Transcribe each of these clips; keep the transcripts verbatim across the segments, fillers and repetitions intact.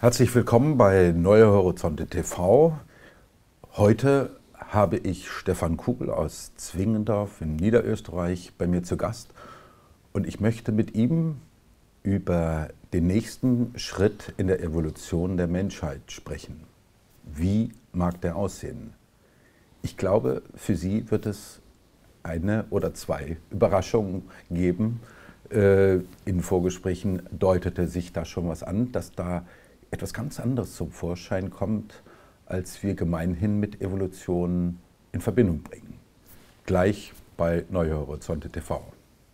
Herzlich willkommen bei Neue Horizonte T V. Heute habe ich Stefan Kugel aus Zwingendorf in Niederösterreich bei mir zu Gast und ich möchte mit ihm über den nächsten Schritt in der Evolution der Menschheit sprechen. Wie mag der aussehen? Ich glaube, für Sie wird es eine oder zwei Überraschungen geben. In Vorgesprächen deutete sich da schon was an, dass da etwas ganz anderes zum Vorschein kommt, als wir gemeinhin mit Evolution in Verbindung bringen. Gleich bei Neue Horizonte T V.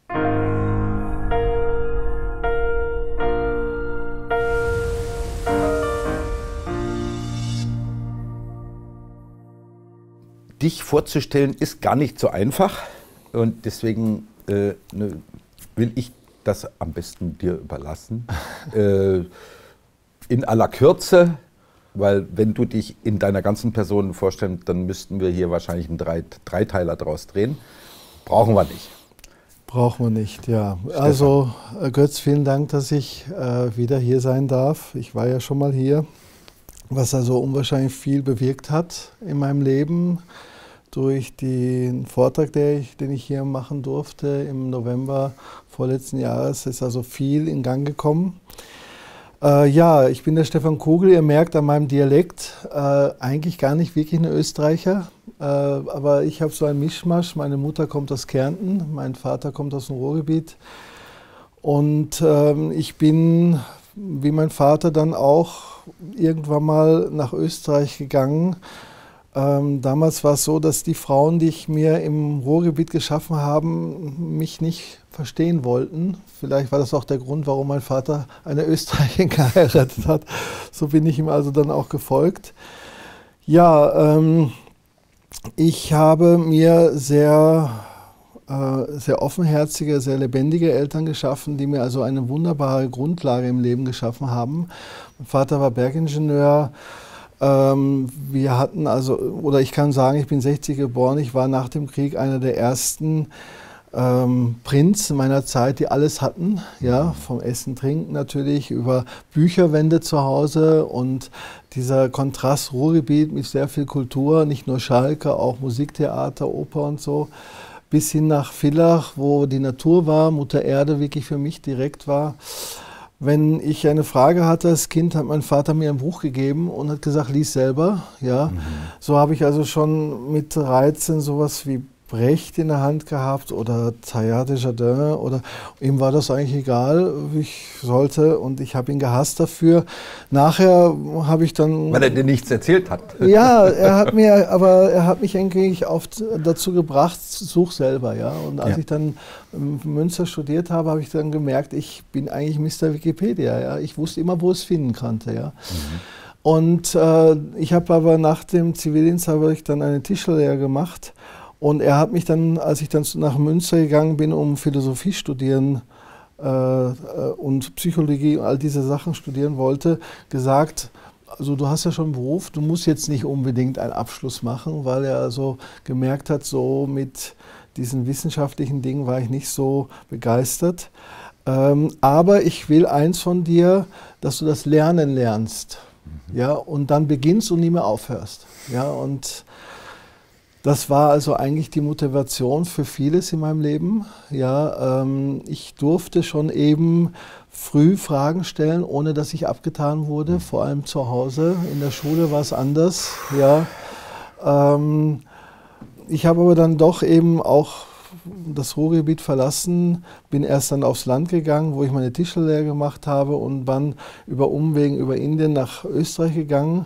Dich vorzustellen ist gar nicht so einfach und deswegen äh, ne, will ich das am besten dir überlassen. äh, in aller Kürze, weil wenn du dich in deiner ganzen Person vorstellst, dann müssten wir hier wahrscheinlich einen Drei Dreiteiler draus drehen. Brauchen wir nicht. Brauchen wir nicht, ja. Stefan. Also Götz, vielen Dank, dass ich äh, wieder hier sein darf. Ich war ja schon mal hier, was also unwahrscheinlich viel bewirkt hat in meinem Leben. Durch den Vortrag, der ich, den ich hier machen durfte im November vorletzten Jahres, ist also viel in Gang gekommen. Äh, ja, ich bin der Stefan Kugel. Ihr merkt an meinem Dialekt äh, eigentlich gar nicht wirklich ein Österreicher, äh, aber ich habe so einen Mischmasch. Meine Mutter kommt aus Kärnten, mein Vater kommt aus dem Ruhrgebiet und äh, ich bin, wie mein Vater, dann auch irgendwann mal nach Österreich gegangen. Ähm, damals war es so, dass die Frauen, die ich mir im Ruhrgebiet geschaffen haben, mich nicht verstehen wollten. Vielleicht war das auch der Grund, warum mein Vater eine Österreicherin geheiratet hat. So bin ich ihm also dann auch gefolgt. Ja, ähm, ich habe mir sehr, äh, sehr offenherzige, sehr lebendige Eltern geschaffen, die mir also eine wunderbare Grundlage im Leben geschaffen haben. Mein Vater war Bergingenieur. Ähm, wir hatten also, oder ich kann sagen, ich bin sechzig geboren, ich war nach dem Krieg einer der ersten ähm, Prinzen meiner Zeit, die alles hatten, ja, vom Essen, Trinken natürlich, über Bücherwände zu Hause und dieser Kontrast Ruhrgebiet mit sehr viel Kultur, nicht nur Schalke, auch Musiktheater, Oper und so, bis hin nach Villach, wo die Natur war, Mutter Erde wirklich für mich direkt war. Wenn ich eine Frage hatte als Kind, hat mein Vater mir ein Buch gegeben und hat gesagt, lies selber. Ja. Mhm. So habe ich also schon mit dreizehn sowas wie Brecht in der Hand gehabt oder Teilhard de Chardin. Oder ihm war das eigentlich egal, wie ich sollte, und ich habe ihn gehasst dafür. Nachher habe ich dann... Weil er dir nichts erzählt hat. Ja, er hat mir, aber er hat mich eigentlich oft dazu gebracht, such selber. Ja. Und als ja. ich dann in Münster studiert habe, habe ich dann gemerkt, ich bin eigentlich Mister Wikipedia. Ja. Ich wusste immer, wo es finden konnte. Ja. Mhm. Und äh, ich habe aber nach dem Zivildienst habe ich dann eine Tischlerlehre gemacht. Und er hat mich dann, als ich dann nach Münster gegangen bin, um Philosophie studieren äh, und Psychologie und all diese Sachen studieren wollte, gesagt, also du hast ja schon einen Beruf, du musst jetzt nicht unbedingt einen Abschluss machen, weil er also gemerkt hat, so mit diesen wissenschaftlichen Dingen war ich nicht so begeistert. Ähm, aber ich will eins von dir, dass du das Lernen lernst, mhm. ja, und dann beginnst und nie mehr aufhörst. Ja, und das war also eigentlich die Motivation für vieles in meinem Leben. Ja, ähm, ich durfte schon eben früh Fragen stellen, ohne dass ich abgetan wurde, vor allem zu Hause. In der Schule war es anders. Ja. Ähm, ich habe aber dann doch eben auch das Ruhrgebiet verlassen, bin erst dann aufs Land gegangen, wo ich meine Tischlerlehre gemacht habe und dann über Umwegen über Indien nach Österreich gegangen.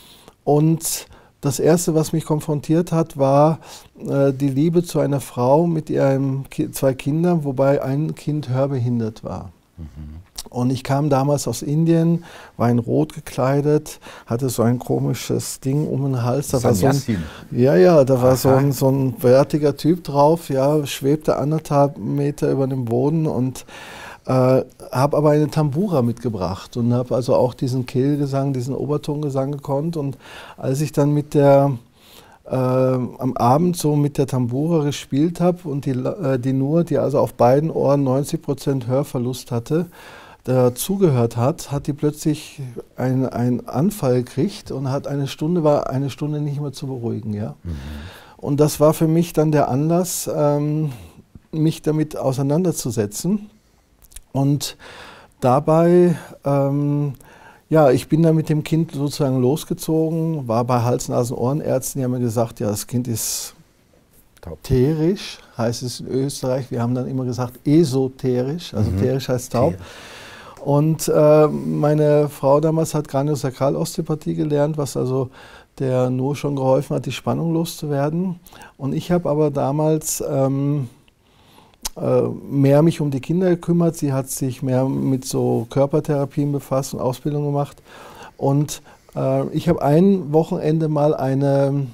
Und das Erste, was mich konfrontiert hat, war äh, die Liebe zu einer Frau mit ihren Ki zwei Kindern, wobei ein Kind hörbehindert war. Mhm. Und ich kam damals aus Indien, war in Rot gekleidet, hatte so ein komisches Ding um den Hals. Da war so ein, ja, ja, da war so ein, so ein bärtiger Typ drauf, ja, schwebte anderthalb Meter über dem Boden und Äh, habe aber eine Tambura mitgebracht und habe also auch diesen Kehlgesang, diesen Obertongesang gekonnt. Und als ich dann mit der, äh, am Abend so mit der Tambura gespielt habe und die, äh, die Nur, die also auf beiden Ohren neunzig Prozent Hörverlust hatte, dazugehört hat, hat die plötzlich einen, einen Anfall gekriegt und hat eine Stunde, war eine Stunde nicht mehr zu beruhigen. Ja? Mhm. Und das war für mich dann der Anlass, ähm, mich damit auseinanderzusetzen. Und dabei, ähm, ja, ich bin dann mit dem Kind sozusagen losgezogen, war bei Hals-Nasen-Ohrenärzten, die haben mir gesagt, ja, das Kind ist terisch, heißt es in Österreich. Wir haben dann immer gesagt esoterisch, also mhm. terisch heißt taub. Und äh, meine Frau damals hat Kraniosakralosteopathie gelernt, was also der nur schon geholfen hat, die Spannung loszuwerden. Und ich habe aber damals ähm, äh, mehr mich um die Kinder gekümmert. Sie hat sich mehr mit so Körpertherapien befasst und Ausbildung gemacht. Und äh, ich habe ein Wochenende mal eine,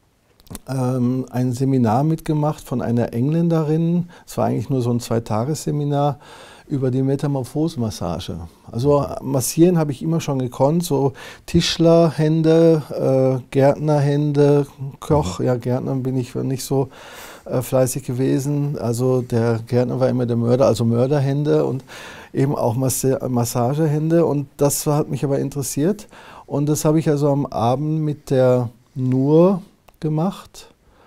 ähm, ein Seminar mitgemacht von einer Engländerin. Es war eigentlich nur so ein Zweitagesseminar über die Metamorphosenmassage. Also massieren habe ich immer schon gekonnt, so Tischlerhände, äh, Gärtnerhände, Koch, ja Gärtner bin ich nicht so äh, fleißig gewesen, also der Gärtner war immer der Mörder, also Mörderhände und eben auch Masse Massagehände und das hat mich aber interessiert und das habe ich also am Abend mit der Nur gemacht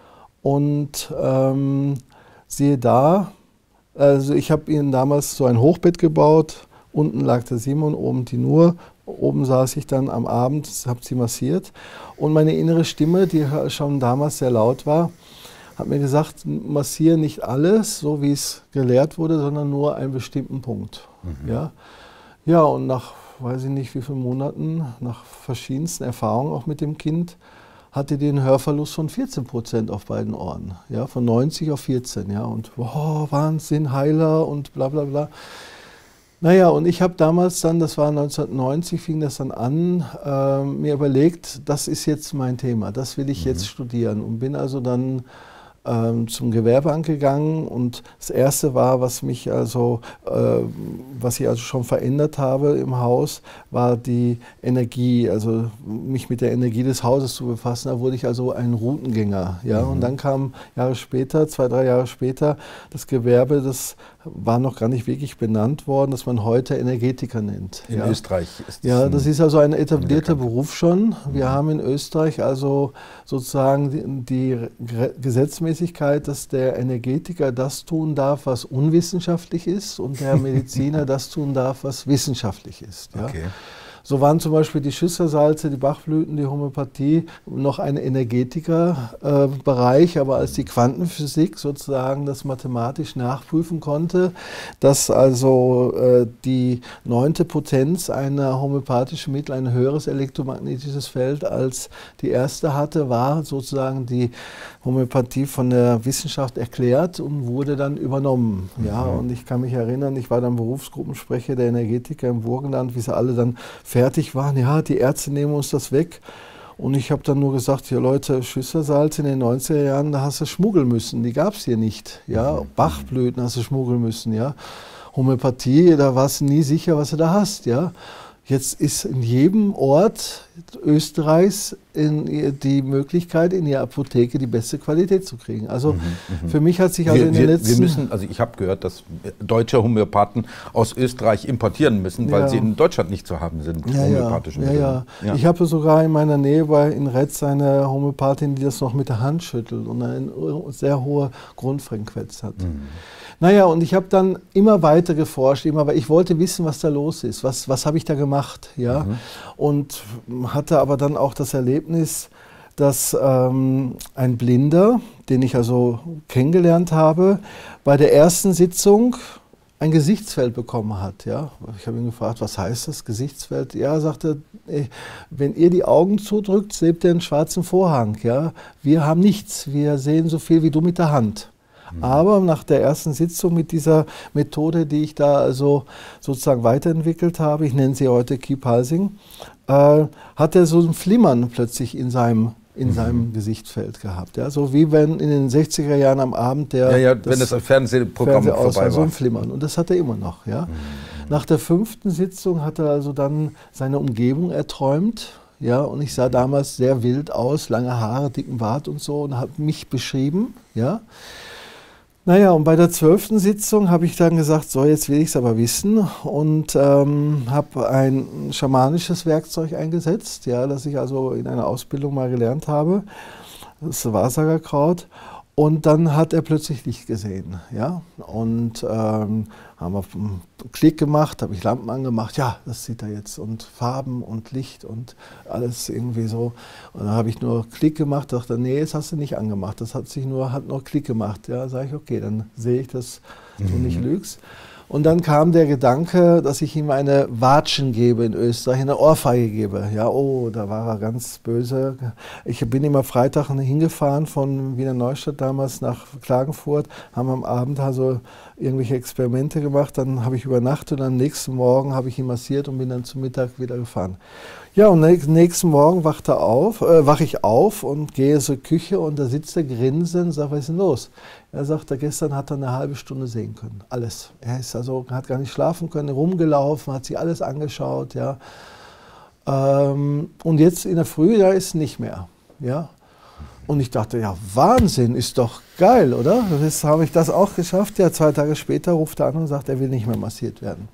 und ähm, siehe da, also ich habe ihnen damals so ein Hochbett gebaut, unten lag der Simon, oben die Nur, oben saß ich dann am Abend, habe sie massiert und meine innere Stimme, die schon damals sehr laut war, hat mir gesagt, massiere nicht alles, so wie es gelehrt wurde, sondern nur einen bestimmten Punkt. Mhm. Ja? Ja, und nach, weiß ich nicht wie vielen Monaten, nach verschiedensten Erfahrungen auch mit dem Kind, hatte den Hörverlust von vierzehn Prozent auf beiden Ohren, ja, von neunzig auf vierzehn, ja, und wow, Wahnsinn, Heiler und bla bla bla. Naja, und ich habe damals dann, das war neunzehnhundertneunzig, fing das dann an, äh, mir überlegt, das ist jetzt mein Thema, das will ich mhm. jetzt studieren und bin also dann ähm, zum Gewerbeamt gegangen und das erste war, was mich also, äh, was ich also schon verändert habe im Haus, war die Energie, also mich mit der Energie des Hauses zu befassen. Da wurde ich also ein Routengänger, ja. Mhm. Und dann kam Jahre später, zwei, drei Jahre später, das Gewerbe, das war noch gar nicht wirklich benannt worden, dass man heute Energetiker nennt. In ja. Österreich ist das Ja, das ist also ein etablierter Beruf schon. Wir mhm. haben in Österreich also sozusagen die, die Gesetzmäßigkeit, dass der Energetiker das tun darf, was unwissenschaftlich ist und der Mediziner das tun darf, was wissenschaftlich ist. Ja. Okay. So waren zum Beispiel die Schüsselsalze, die Bachblüten, die Homöopathie noch ein Energetikerbereich, äh, aber als die Quantenphysik sozusagen das mathematisch nachprüfen konnte, dass also äh, die neunte Potenz einer homöopathischen Mittel ein höheres elektromagnetisches Feld als die erste hatte, war sozusagen die Homöopathie von der Wissenschaft erklärt und wurde dann übernommen. Ja, mhm. Und ich kann mich erinnern, ich war dann Berufsgruppensprecher der Energetiker im Burgenland, wie sie alle dann fertig waren, ja, die Ärzte nehmen uns das weg. Und ich habe dann nur gesagt, ja Leute, Schüsselsalz in den neunziger Jahren, da hast du schmuggeln müssen, die gab es hier nicht. Ja, Bachblüten hast du schmuggeln müssen, ja. Homöopathie, da warst du nie sicher, was du da hast, ja. Jetzt ist in jedem Ort Österreichs in die Möglichkeit, in der Apotheke die beste Qualität zu kriegen. Also mhm, für mich hat sich also wir, in den wir, letzten... Wir müssen, also ich habe gehört, dass deutsche Homöopathen aus Österreich importieren müssen, weil ja. sie in Deutschland nicht zu haben sind, ja, homöopathischen ja, ja, ja. Ich habe sogar in meiner Nähe bei in Retz eine Homöopathin, die das noch mit der Hand schüttelt und eine sehr hohe Grundfrequenz hat. Mhm. Naja, und ich habe dann immer weiter geforscht, immer, weil ich wollte wissen, was da los ist, was, was habe ich da gemacht, ja, mhm. und hatte aber dann auch das Erlebnis, dass ähm, ein Blinder, den ich also kennengelernt habe, bei der ersten Sitzung ein Gesichtsfeld bekommen hat, ja. Ich habe ihn gefragt, was heißt das, Gesichtsfeld? Ja, er sagte, ey, wenn ihr die Augen zudrückt, seht ihr einen schwarzen Vorhang, ja. Wir haben nichts, wir sehen so viel wie du mit der Hand. Aber nach der ersten Sitzung mit dieser Methode, die ich da also sozusagen weiterentwickelt habe, ich nenne sie heute Keep Pulsing, äh, hat er so ein Flimmern plötzlich in seinem, in mhm. seinem Gesichtsfeld gehabt. Ja? So wie wenn in den sechziger Jahren am Abend der ja, ja, das wenn das Fernsehprogramm Fernseh vorbei war. So ein Flimmern. Und das hat er immer noch. Ja? Mhm. Nach der fünften Sitzung hat er also dann seine Umgebung erträumt. Ja, und ich sah damals sehr wild aus, lange Haare, dicken Bart und so, und habe mich beschrieben. Ja. Naja, und bei der zwölften Sitzung habe ich dann gesagt, so, jetzt will ich es aber wissen und ähm, habe ein schamanisches Werkzeug eingesetzt, ja, das ich also in einer Ausbildung mal gelernt habe, das Wahrsagerkraut. Und dann hat er plötzlich Licht gesehen, ja, und ähm, haben wir einen Klick gemacht, habe ich Lampen angemacht, ja, das sieht er jetzt und Farben und Licht und alles irgendwie so. Und dann habe ich nur Klick gemacht, dachte, nee, das hast du nicht angemacht, das hat sich nur, hat nur Klick gemacht. Ja, sage ich, okay, dann sehe ich, dass du mhm. nicht lügst. Und dann kam der Gedanke, dass ich ihm eine Watschen gebe in Österreich, eine Ohrfeige gebe. Ja, oh, da war er ganz böse. Ich bin immer Freitag hingefahren von Wiener Neustadt damals nach Klagenfurt, haben am Abend also irgendwelche Experimente gemacht, dann habe ich übernachtet und am nächsten Morgen habe ich ihn massiert und bin dann zum Mittag wieder gefahren. Ja, und am nächsten Morgen wacht er auf, äh, wache ich auf und gehe zur Küche und da sitzt er grinsend und sagt, was ist denn los? Er sagt, er gestern hat er eine halbe Stunde sehen können, alles. Er ist also, hat gar nicht schlafen können, rumgelaufen, hat sich alles angeschaut, ja. Ähm, und jetzt in der Früh, da ist nicht mehr, ja. Und ich dachte, ja, Wahnsinn, ist doch geil, oder? Jetzt habe ich das auch geschafft. Ja, zwei Tage später ruft er an und sagt, er will nicht mehr massiert werden.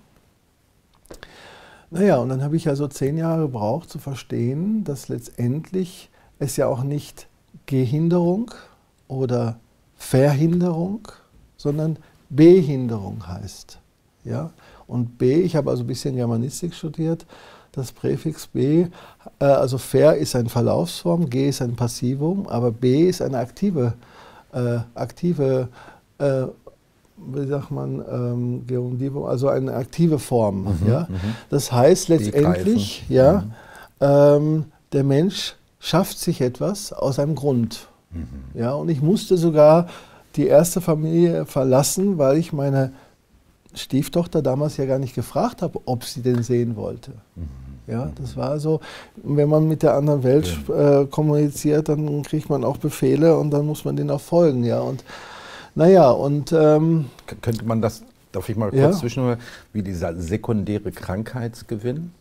Naja, und dann habe ich also zehn Jahre gebraucht zu verstehen, dass letztendlich es ja auch nicht Gehinderung oder Verhinderung, sondern Behinderung heißt. Ja? Und B, ich habe also ein bisschen Germanistik studiert, das Präfix B, äh, also ver ist eine Verlaufsform, G ist ein Passivum, aber B ist eine aktive, äh, aktive äh, wie sagt man, ähm, Gerundivum, also eine aktive Form. Mhm, ja? Mhm. Das heißt letztendlich, ja, mhm. ähm, der Mensch schafft sich etwas aus einem Grund. Mhm. Ja? Und ich musste sogar die erste Familie verlassen, weil ich meine Stieftochter damals ja gar nicht gefragt habe, ob sie den sehen wollte. Mhm. Ja, das war so, wenn man mit der anderen Welt äh, kommuniziert, dann kriegt man auch Befehle und dann muss man denen auch folgen. Ja? Und naja, und ähm, könnte man das, darf ich mal kurz ja? zwischenhören, wie dieser sekundäre Krankheitsgewinn?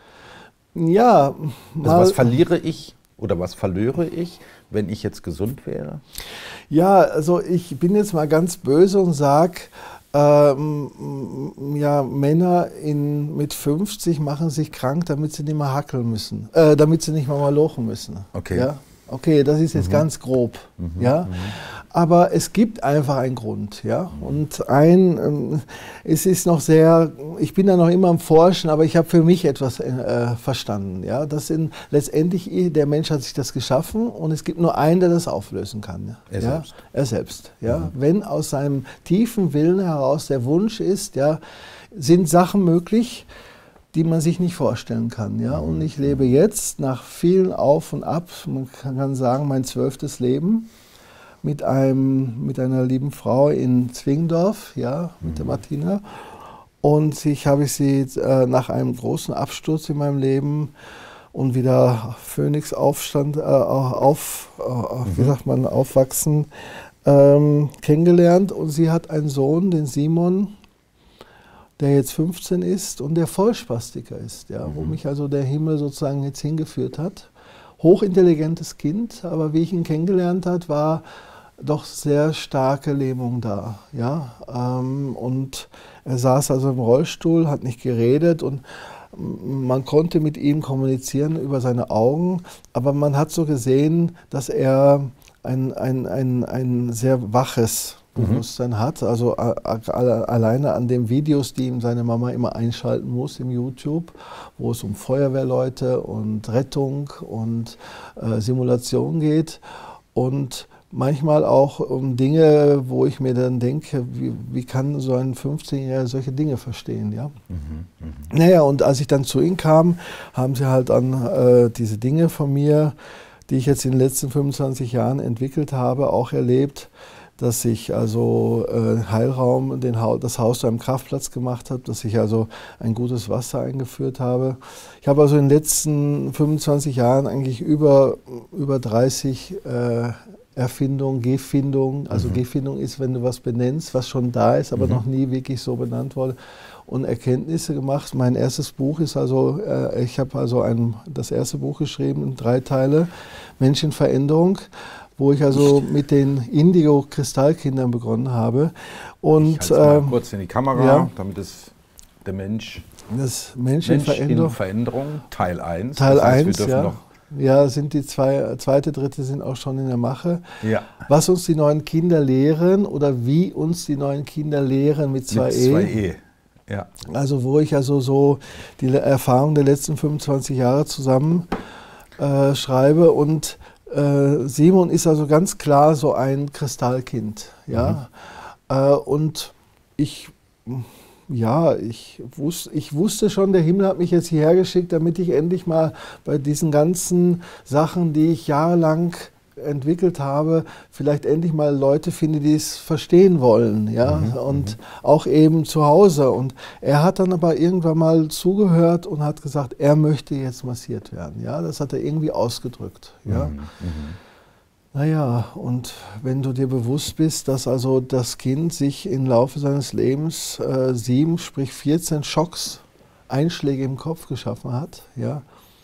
Ja. Also was verliere ich oder was verlöre ich, wenn ich jetzt gesund wäre? Ja, also ich bin jetzt mal ganz böse und sage, ähm, ja, Männer in, mit fünfzig machen sich krank, damit sie nicht mehr hackeln müssen, äh, damit sie nicht mehr malochen müssen. Okay. Ja? Okay, das ist jetzt mhm. ganz grob, mhm. ja. Mhm. Aber es gibt einfach einen Grund, ja. Und ein, ähm, es ist noch sehr, ich bin da noch immer am Forschen, aber ich habe für mich etwas äh, verstanden, ja. Das sind letztendlich, der Mensch hat sich das geschaffen und es gibt nur einen, der das auflösen kann. Ja? Er ja? selbst. Er selbst, ja. Mhm. Wenn aus seinem tiefen Willen heraus der Wunsch ist, ja, sind Sachen möglich, die man sich nicht vorstellen kann. Ja? Und ich lebe jetzt nach vielen Auf und Ab, man kann sagen, mein zwölftes Leben, mit, einem, mit einer lieben Frau in Zwingdorf, ja, mit der Martina. Und ich habe sie äh, nach einem großen Absturz in meinem Leben und wieder Phönixaufstand, äh, auf, äh, wie sagt man, aufwachsen, ähm, kennengelernt. Und sie hat einen Sohn, den Simon, der jetzt fünfzehn ist und der Vollspastiker ist, ja, mhm. wo mich also der Himmel sozusagen jetzt hingeführt hat. Hochintelligentes Kind, aber wie ich ihn kennengelernt habe, war doch sehr starke Lähmung da. Ja? Ähm, und er saß also im Rollstuhl, hat nicht geredet und man konnte mit ihm kommunizieren über seine Augen, aber man hat so gesehen, dass er ein, ein, ein, ein sehr waches Bewusstsein mhm. hat, also a, a, alleine an den Videos, die ihm seine Mama immer einschalten muss im YouTube, wo es um Feuerwehrleute und Rettung und äh, Simulation geht und manchmal auch um Dinge, wo ich mir dann denke, wie, wie kann so ein fünfzehnjähriger solche Dinge verstehen, ja? Mhm, mh. Naja, und als ich dann zu ihm kam, haben sie halt dann äh, diese Dinge von mir, die ich jetzt in den letzten fünfundzwanzig Jahren entwickelt habe, auch erlebt, dass ich also äh, Heilraum, den ha das Haus zu einem Kraftplatz gemacht habe, dass ich also ein gutes Wasser eingeführt habe. Ich habe also in den letzten fünfundzwanzig Jahren eigentlich über, über dreißig äh, Erfindung, Gefindung, also mhm. Gefindung ist, wenn du was benennst, was schon da ist, aber mhm. noch nie wirklich so benannt wurde, und Erkenntnisse gemacht. Mein erstes Buch ist also, äh, ich habe also ein, das erste Buch geschrieben, drei Teile, Mensch in Veränderung, wo ich also mit den Indigo-Kristallkindern begonnen habe. Und, ich halte ähm, mal kurz in die Kamera, ja, damit es der Mensch, das Mensch, Mensch in Veränderung, in Veränderung, Teil eins. Teil das heißt, eins, wir dürfen ja. noch Ja, sind die zwei, zweite, dritte sind auch schon in der Mache. Ja. Was uns die neuen Kinder lehren oder wie uns die neuen Kinder lehren mit zwei E. Mit zwei E. Ja. Also wo ich also so die Erfahrung der letzten fünfundzwanzig Jahre zusammen äh, schreibe. Und äh, Simon ist also ganz klar so ein Kristallkind. Ja? Mhm. Äh, und ich... Ja, ich, wus ich wusste schon, der Himmel hat mich jetzt hierher geschickt, damit ich endlich mal bei diesen ganzen Sachen, die ich jahrelang entwickelt habe, vielleicht endlich mal Leute finde, die es verstehen wollen, ja, mhm, und mhm. auch eben zu Hause. Und er hat dann aber irgendwann mal zugehört und hat gesagt, er möchte jetzt massiert werden, ja, das hat er irgendwie ausgedrückt, ja. Mhm, mhm. Naja, und wenn du dir bewusst bist, dass also das Kind sich im Laufe seines Lebens äh, sieben, sprich vierzehn Schocks, Einschläge im Kopf geschaffen hat, ja,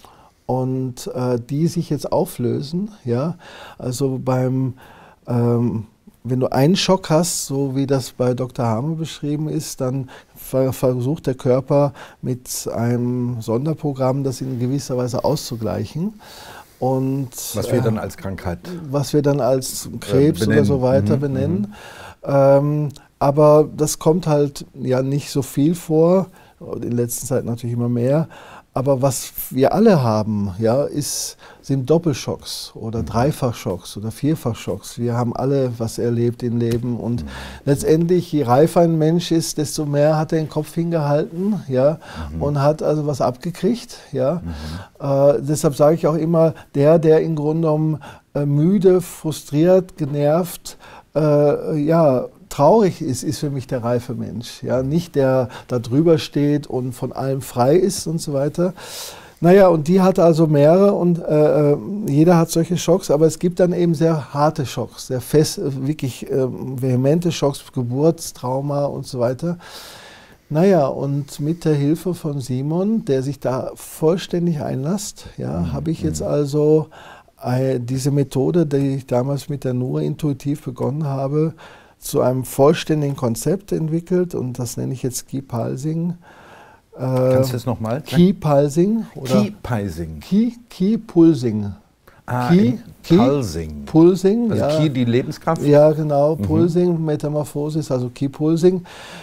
und äh, die sich jetzt auflösen, ja, also beim, ähm, wenn du einen Schock hast, so wie das bei Doktor Hamer beschrieben ist, dann ver versucht der Körper mit einem Sonderprogramm das in gewisser Weise auszugleichen. Und, was wir dann als Krankheit was wir dann als Krebs benennen. oder so weiter mhm, benennen. Mhm. Ähm, aber das kommt halt ja nicht so viel vor, in letzter Zeit natürlich immer mehr. Aber was wir alle haben, ja, ist, sind Doppelschocks oder Dreifachschocks oder Vierfachschocks. Wir haben alle was erlebt im Leben und mhm. letztendlich, je reifer ein Mensch ist, desto mehr hat er den Kopf hingehalten, ja, mhm. und hat also was abgekriegt. Ja. Mhm. Äh, deshalb sage ich auch immer, der, der im Grunde genommen äh, müde, frustriert, genervt, äh, ja, traurig ist, ist für mich der reife Mensch. Ja? Nicht der da drüber steht und von allem frei ist und so weiter. Naja, und die hatte also mehrere und äh, jeder hat solche Schocks, aber es gibt dann eben sehr harte Schocks, sehr fest, wirklich äh, vehemente Schocks, Geburtstrauma und so weiter. Naja, und mit der Hilfe von Simon, der sich da vollständig einlässt, ja, mhm. habe ich jetzt also äh, diese Methode, die ich damals mit der Nura intuitiv begonnen habe, zu einem vollständigen Konzept entwickelt und das nenne ich jetzt Key-Pulsing. Äh, Kannst du das nochmal? Key-Pulsing. Key-Pulsing. Key-Pulsing. Ah, Key, Key, Pulsing. Pulsing, also ja. Key, die Lebenskraft? Ja, genau. Mhm. Pulsing, Metamorphosis, also Key-Pulsing.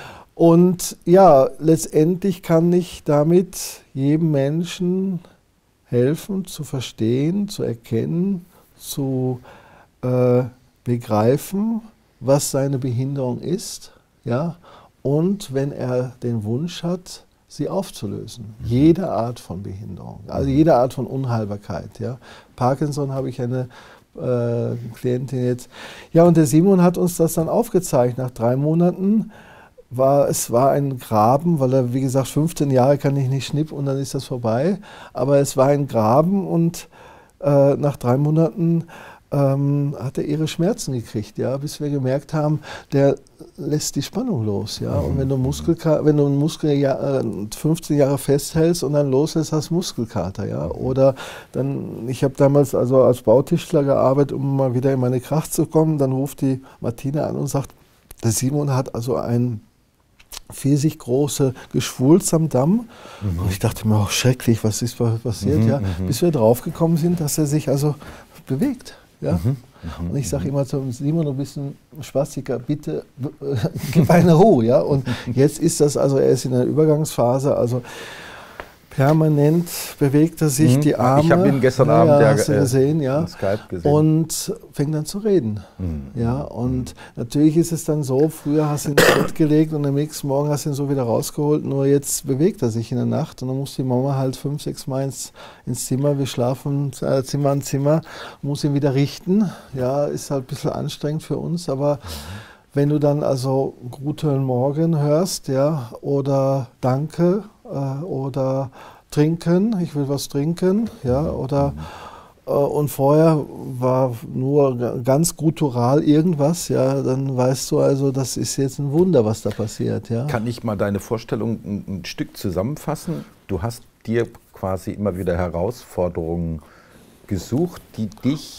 Und ja, letztendlich kann ich damit jedem Menschen helfen, zu verstehen, zu erkennen, zu äh, begreifen, was seine Behinderung ist, ja, und wenn er den Wunsch hat, sie aufzulösen. Mhm. Jede Art von Behinderung, also jede Art von Unheilbarkeit. Ja. Parkinson habe ich eine äh, Klientin jetzt. Ja, und der Simon hat uns das dann aufgezeigt. Nach drei Monaten war es war ein Graben, weil er, wie gesagt, fünfzehn Jahre kann ich nicht schnippen und dann ist das vorbei. Aber es war ein Graben und äh, nach drei Monaten Ähm, hat er ihre Schmerzen gekriegt, ja, bis wir gemerkt haben, der lässt die Spannung los, ja. Und wenn du, Muskel, wenn du einen Muskel ja, fünfzehn Jahre festhältst und dann loslässt, hast du Muskelkater, ja. Oder dann, ich habe damals also als Bautischler gearbeitet, um mal wieder in meine Kraft zu kommen, dann ruft die Martina an und sagt, der Simon hat also ein pfirsich große Geschwulst am Damm. Mhm. Und ich dachte mir, oh, schrecklich, was ist passiert, mhm, ja. Mhm. Bis wir draufgekommen sind, dass er sich also bewegt. Ja? Mhm, mh, und ich sage immer zu Simon, du bist ein Spastiker, bitte äh, gib eine Ruhe. Ja? Und jetzt ist das, also er ist in einer Übergangsphase, also permanent bewegt er sich, mhm. die Arme. Ich habe ihn gestern ja, Abend ja, ja, hast du gesehen, ja. Skype gesehen. Und fängt dann zu reden. Mhm. Ja? Und mhm. natürlich ist es dann so, früher hast du ihn ins Bett gelegt und am nächsten Morgen hast du ihn so wieder rausgeholt, nur jetzt bewegt er sich in der Nacht und dann muss die Mama halt fünf, sechs Mal ins, ins Zimmer, wir schlafen äh, Zimmer an Zimmer, muss ihn wieder richten. Ja, ist halt ein bisschen anstrengend für uns, aber mhm. wenn du dann also Guten Morgen hörst, ja, oder Danke äh, oder Trinken, ich will was trinken, ja, oder mhm. äh, und vorher war nur ganz guttural irgendwas, ja, dann weißt du also, das ist jetzt ein Wunder, was da passiert, ja. Kann ich mal deine Vorstellung ein, ein Stück zusammenfassen? Du hast dir quasi immer wieder Herausforderungen gesucht, die dich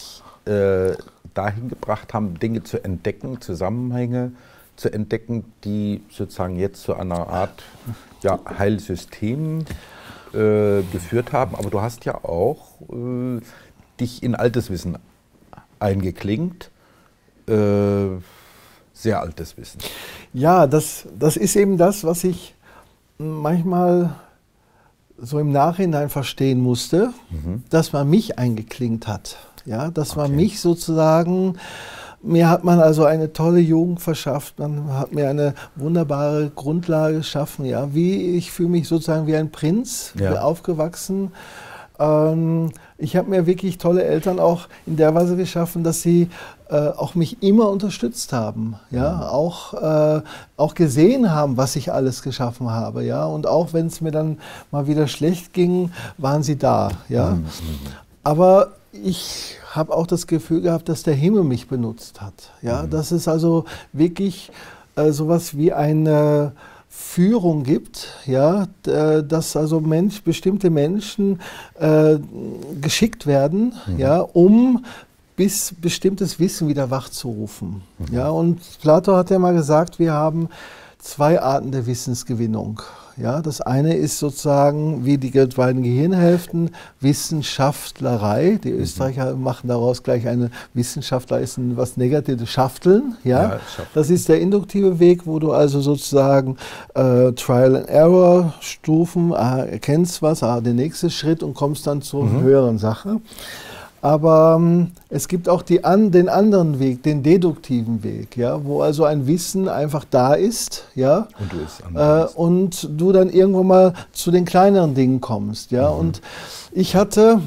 äh, dahin gebracht haben, Dinge zu entdecken, Zusammenhänge zu entdecken, die sozusagen jetzt zu einer Art ja, Heilsystem äh, geführt haben. Aber du hast ja auch äh, dich in altes Wissen eingeklinkt, äh, sehr altes Wissen. Ja, das, das ist eben das, was ich manchmal so im Nachhinein verstehen musste, mhm. dass man mich eingeklinkt hat. Ja, dass okay. man mich sozusagen, mir hat man also eine tolle Jugend verschafft, man hat mir eine wunderbare Grundlage geschaffen. Ja, wie ich fühle mich sozusagen wie ein Prinz, ja. aufgewachsen. Ähm, ich habe mir wirklich tolle Eltern auch in der Weise geschaffen, dass sie äh, auch mich immer unterstützt haben, ja, mhm. auch, äh, auch gesehen haben, was ich alles geschaffen habe, ja, und auch wenn es mir dann mal wieder schlecht ging, waren sie da, ja. Mhm. Aber ich habe auch das Gefühl gehabt, dass der Himmel mich benutzt hat, ja, mhm. dass es also wirklich äh, sowas wie eine Führung gibt, ja, dass also Mensch, bestimmte Menschen äh, geschickt werden, mhm. ja, um bis bestimmtes Wissen wieder wachzurufen. Mhm. Ja, und Plato hat ja mal gesagt, wir haben zwei Arten der Wissensgewinnung. Ja, das eine ist sozusagen wie die beiden Gehirnhälften Wissenschaftlerei. Die Österreicher mhm. machen daraus gleich eine Wissenschaftler ist ein, was Negatives, Schafteln. Ja? Ja, das ist der induktive Weg, wo du also sozusagen äh, Trial and Error Stufen, ah, erkennst was, ah, der nächste Schritt und kommst dann zur mhm. höheren Sache. Aber ähm, es gibt auch die an, den anderen Weg, den deduktiven Weg, ja, wo also ein Wissen einfach da ist, ja, und du, es äh, und du dann irgendwann mal zu den kleineren Dingen kommst, ja. Mhm. Und ich hatte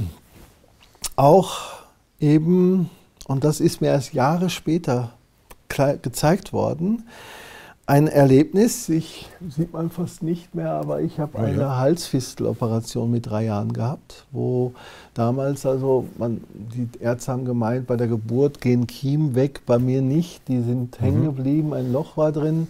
auch eben, und das ist mir erst Jahre später gezeigt worden, ein Erlebnis, ich, sieht man fast nicht mehr, aber ich habe eine ja. Halsfisteloperation mit drei Jahren gehabt, wo damals, also man, die Ärzte haben gemeint, bei der Geburt gehen Kiemen weg, bei mir nicht, die sind mhm. hängen geblieben, ein Loch war drin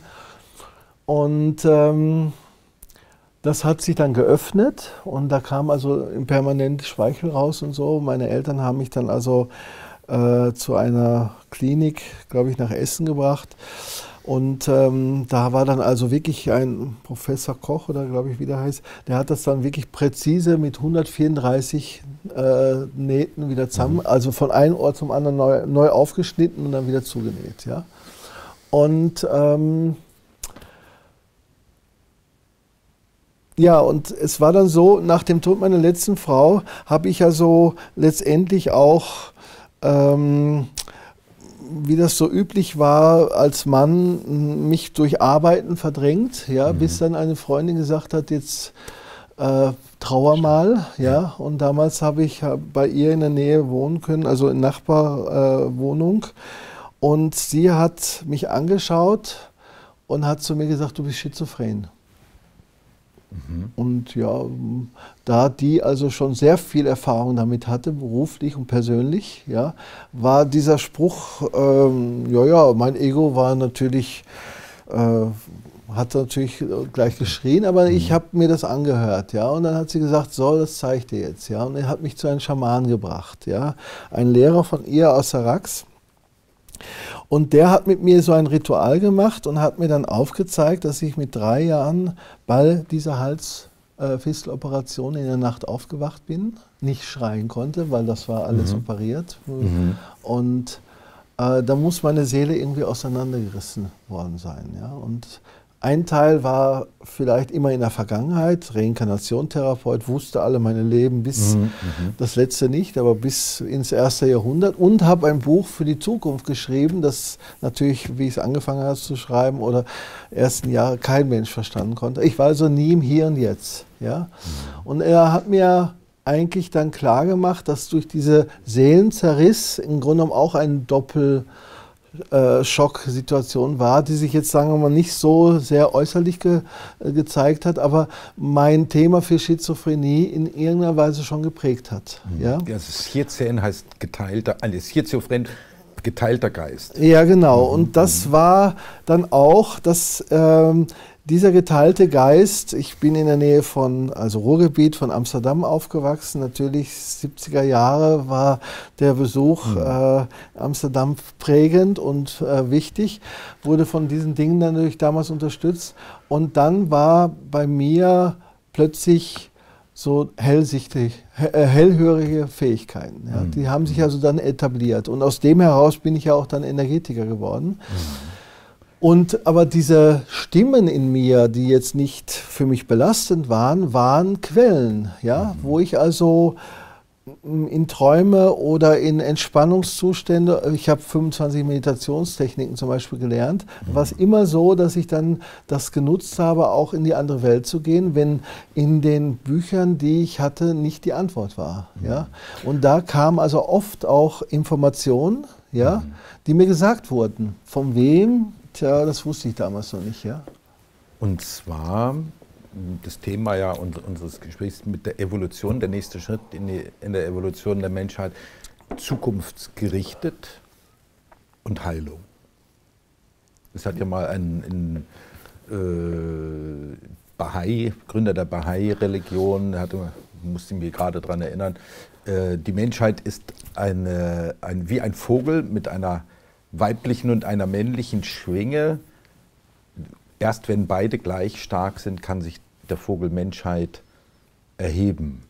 und ähm, das hat sich dann geöffnet und da kam also permanent Speichel raus und so. Meine Eltern haben mich dann also äh, zu einer Klinik, glaube ich, nach Essen gebracht. Und ähm, da war dann also wirklich ein Professor Koch, oder glaube ich, wie der heißt, der hat das dann wirklich präzise mit hundertvierunddreißig äh, Nähten wieder zusammen, mhm. also von einem Ort zum anderen neu, neu aufgeschnitten und dann wieder zugenäht. Ja? Und ähm, ja, und es war dann so, nach dem Tod meiner letzten Frau habe ich also letztendlich auch ähm, wie das so üblich war, als Mann mich durch Arbeiten verdrängt, ja, mhm. bis dann eine Freundin gesagt hat, jetzt äh, trauer mal, ja, und damals habe ich bei ihr in der Nähe wohnen können, also in Nachbarwohnung, äh, und sie hat mich angeschaut und hat zu mir gesagt, du bist schizophren. Mhm. Und ja, da die also schon sehr viel Erfahrung damit hatte, beruflich und persönlich, ja, war dieser Spruch, ähm, ja, ja, mein Ego war natürlich, äh, hat natürlich gleich geschrien, aber mhm. ich habe mir das angehört, ja, und dann hat sie gesagt, so, das zeige ich dir jetzt, ja, und er hat mich zu einem Schaman gebracht, ja, ein Lehrer von ihr aus Sarax. Und der hat mit mir so ein Ritual gemacht und hat mir dann aufgezeigt, dass ich mit drei Jahren bei dieser Halsfisteloperation in der Nacht aufgewacht bin, nicht schreien konnte, weil das war alles mhm. operiert. Mhm. Und äh, da muss meine Seele irgendwie auseinandergerissen worden sein. Ja? Und ein Teil war vielleicht immer in der Vergangenheit, Reinkarnation-Therapeut, wusste alle meine Leben, bis mhm, das letzte nicht, aber bis ins erste Jahrhundert, und habe ein Buch für die Zukunft geschrieben, das natürlich, wie ich es angefangen habe zu schreiben, oder ersten Jahre kein Mensch verstanden konnte. Ich war also nie im Hier und Jetzt. Ja? Mhm. Und er hat mir eigentlich dann klar gemacht, dass durch diese Seelenzerriss im Grunde genommen auch ein Doppel Äh, Schocksituation war, die sich jetzt, sagen wir mal, nicht so sehr äußerlich ge äh, gezeigt hat, aber mein Thema für Schizophrenie in irgendeiner Weise schon geprägt hat. Mhm. Ja? Also Schizophren heißt geteilter, also Schizophren, geteilter Geist. Ja, genau. Mhm. Und das war dann auch, dass ähm, dieser geteilte Geist, ich bin in der Nähe von, also Ruhrgebiet, von Amsterdam aufgewachsen, natürlich siebziger Jahre war der Besuch mhm. äh, Amsterdam prägend und äh, wichtig, wurde von diesen Dingen dann natürlich damals unterstützt und dann war bei mir plötzlich so hellsichtig, hellhörige Fähigkeiten. Ja. Mhm. Die haben sich also dann etabliert und aus dem heraus bin ich ja auch dann Energetiker geworden. Mhm. Und aber diese Stimmen in mir, die jetzt nicht für mich belastend waren, waren Quellen, ja, mhm. wo ich also in Träume oder in Entspannungszustände, ich habe fünfundzwanzig Meditationstechniken zum Beispiel gelernt, mhm. war es immer so, dass ich dann das genutzt habe, auch in die andere Welt zu gehen, wenn in den Büchern, die ich hatte, nicht die Antwort war. Mhm. Ja. Und da kam also oft auch Informationen, ja, mhm. die mir gesagt wurden. Von wem? Tja, das wusste ich damals noch nicht, ja. Und zwar, das Thema ja unseres Gesprächs mit der Evolution, der nächste Schritt in, die, in der Evolution der Menschheit, zukunftsgerichtet und Heilung. Es hat ja mal ein, ein äh, Bahai, Gründer der Bahai-Religion, musste mich gerade daran erinnern, äh, die Menschheit ist eine, ein, wie ein Vogel mit einer weiblichen und einer männlichen Schwinge. Erst wenn beide gleich stark sind, kann sich der Vogel Menschheit erheben.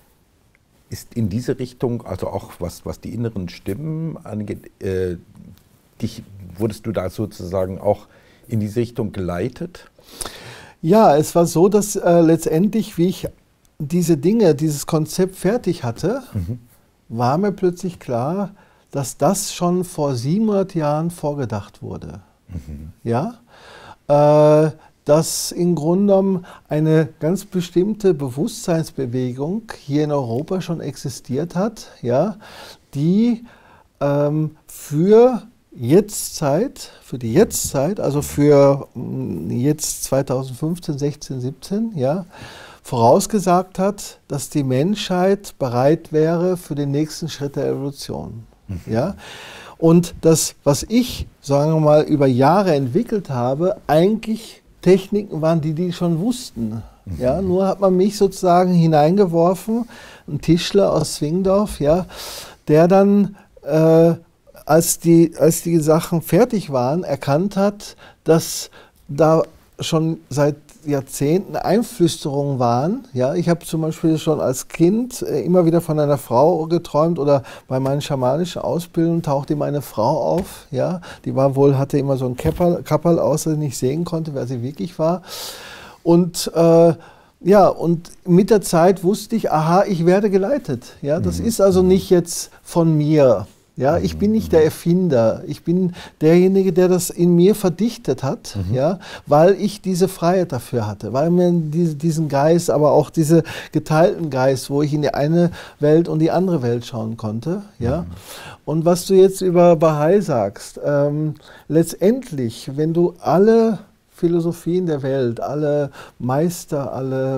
Ist in diese Richtung, also auch was, was die inneren Stimmen angeht, äh, dich, wurdest du da sozusagen auch in diese Richtung geleitet? Ja, es war so, dass äh, letztendlich, wie ich diese Dinge, dieses Konzept fertig hatte, mhm. war mir plötzlich klar, dass das schon vor siebenhundert Jahren vorgedacht wurde. Mhm. Ja? Äh, dass im Grunde genommen eine ganz bestimmte Bewusstseinsbewegung hier in Europa schon existiert hat, ja? Die ähm, für Jetztzeit, für die Jetztzeit, also für jetzt zweitausendfünfzehn, sechzehn, siebzehn, ja, vorausgesagt hat, dass die Menschheit bereit wäre für den nächsten Schritt der Evolution. Mhm. Ja? Und das, was ich, sagen wir mal, über Jahre entwickelt habe, eigentlich Techniken waren, die die schon wussten. Mhm. Ja? Nur hat man mich sozusagen hineingeworfen, ein Tischler aus Zwingdorf, ja, der dann, äh, als, die, als die Sachen fertig waren, erkannt hat, dass da schon seit Jahrzehnten Einflüsterungen waren. Ja, ich habe zum Beispiel schon als Kind äh, immer wieder von einer Frau geträumt oder bei meinen schamanischen Ausbildungen tauchte immer eine Frau auf. Ja, die war wohl, hatte immer so ein Kapperl, Kapperl aus, das ich nicht sehen konnte, wer sie wirklich war. Und äh, ja, und mit der Zeit wusste ich, aha, ich werde geleitet. Ja, das mhm. ist also nicht jetzt von mir. Ja, ich bin nicht der Erfinder, ich bin derjenige, der das in mir verdichtet hat, mhm. ja, weil ich diese Freiheit dafür hatte, weil mir diese, diesen Geist, aber auch diese geteilten Geist, wo ich in die eine Welt und die andere Welt schauen konnte. Ja. Mhm. Und was du jetzt über Bahai sagst, ähm, letztendlich, wenn du alle Philosophien der Welt, alle Meister, alle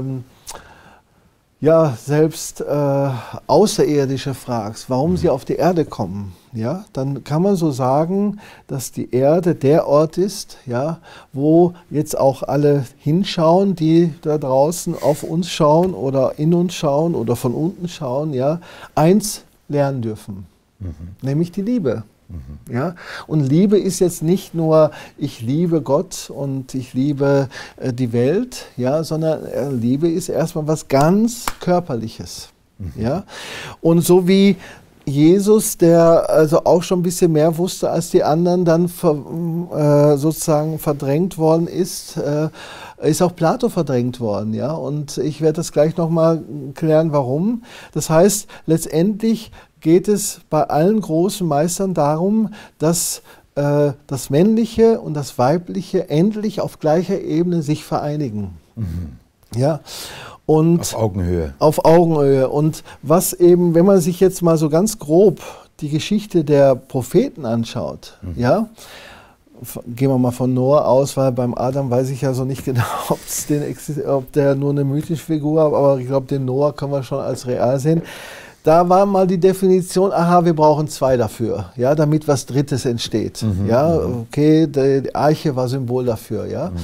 ja, selbst äh, Außerirdische fragst, warum mhm. sie auf die Erde kommen, ja, dann kann man so sagen, dass die Erde der Ort ist, ja, wo jetzt auch alle hinschauen, die da draußen auf uns schauen oder in uns schauen oder von unten schauen, ja, eins lernen dürfen, mhm. nämlich die Liebe. Mhm. Ja? Und Liebe ist jetzt nicht nur, ich liebe Gott und ich liebe äh, die Welt, ja, sondern äh, Liebe ist erstmal was ganz Körperliches. Mhm. Ja? Und so wie Jesus, der also auch schon ein bisschen mehr wusste als die anderen, dann ver, äh, sozusagen verdrängt worden ist, äh, ist auch Plato verdrängt worden. Ja? Und ich werde das gleich nochmal klären, warum. Das heißt, letztendlich geht es bei allen großen Meistern darum, dass äh, das Männliche und das Weibliche endlich auf gleicher Ebene sich vereinigen. Mhm. Ja, und auf Augenhöhe. Auf Augenhöhe. Und was eben, wenn man sich jetzt mal so ganz grob die Geschichte der Propheten anschaut, mhm. ja, gehen wir mal von Noah aus, weil beim Adam weiß ich ja so nicht genau, den, ob der nur eine mythische Figur war, aber ich glaube, den Noah können wir schon als real sehen. Da war mal die Definition, aha, wir brauchen zwei dafür, ja, damit was Drittes entsteht. Mhm, ja, okay, die Arche war Symbol dafür. Ja. Mhm.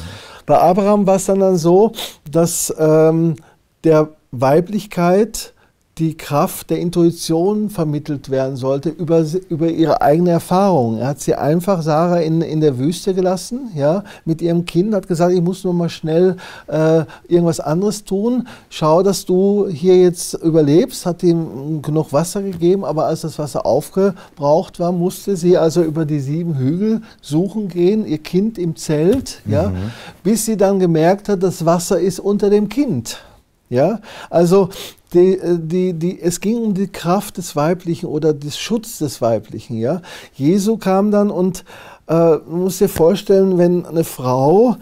Bei Abraham war es dann, dann so, dass ähm, der Weiblichkeit die Kraft der Intuition vermittelt werden sollte über, über ihre eigene Erfahrung. Er hat sie einfach, Sarah, in, in der Wüste gelassen, ja, mit ihrem Kind, hat gesagt, ich muss nur mal schnell äh, irgendwas anderes tun. Schau, dass du hier jetzt überlebst, hat ihm genug Wasser gegeben, aber als das Wasser aufgebraucht war, musste sie also über die sieben Hügel suchen gehen, ihr Kind im Zelt, ja, mhm. bis sie dann gemerkt hat, das Wasser ist unter dem Kind. Ja, also die, die, die, es ging um die Kraft des Weiblichen oder des Schutz des Weiblichen. Ja? Jesu kam dann und äh, man muss sich vorstellen, wenn eine Frau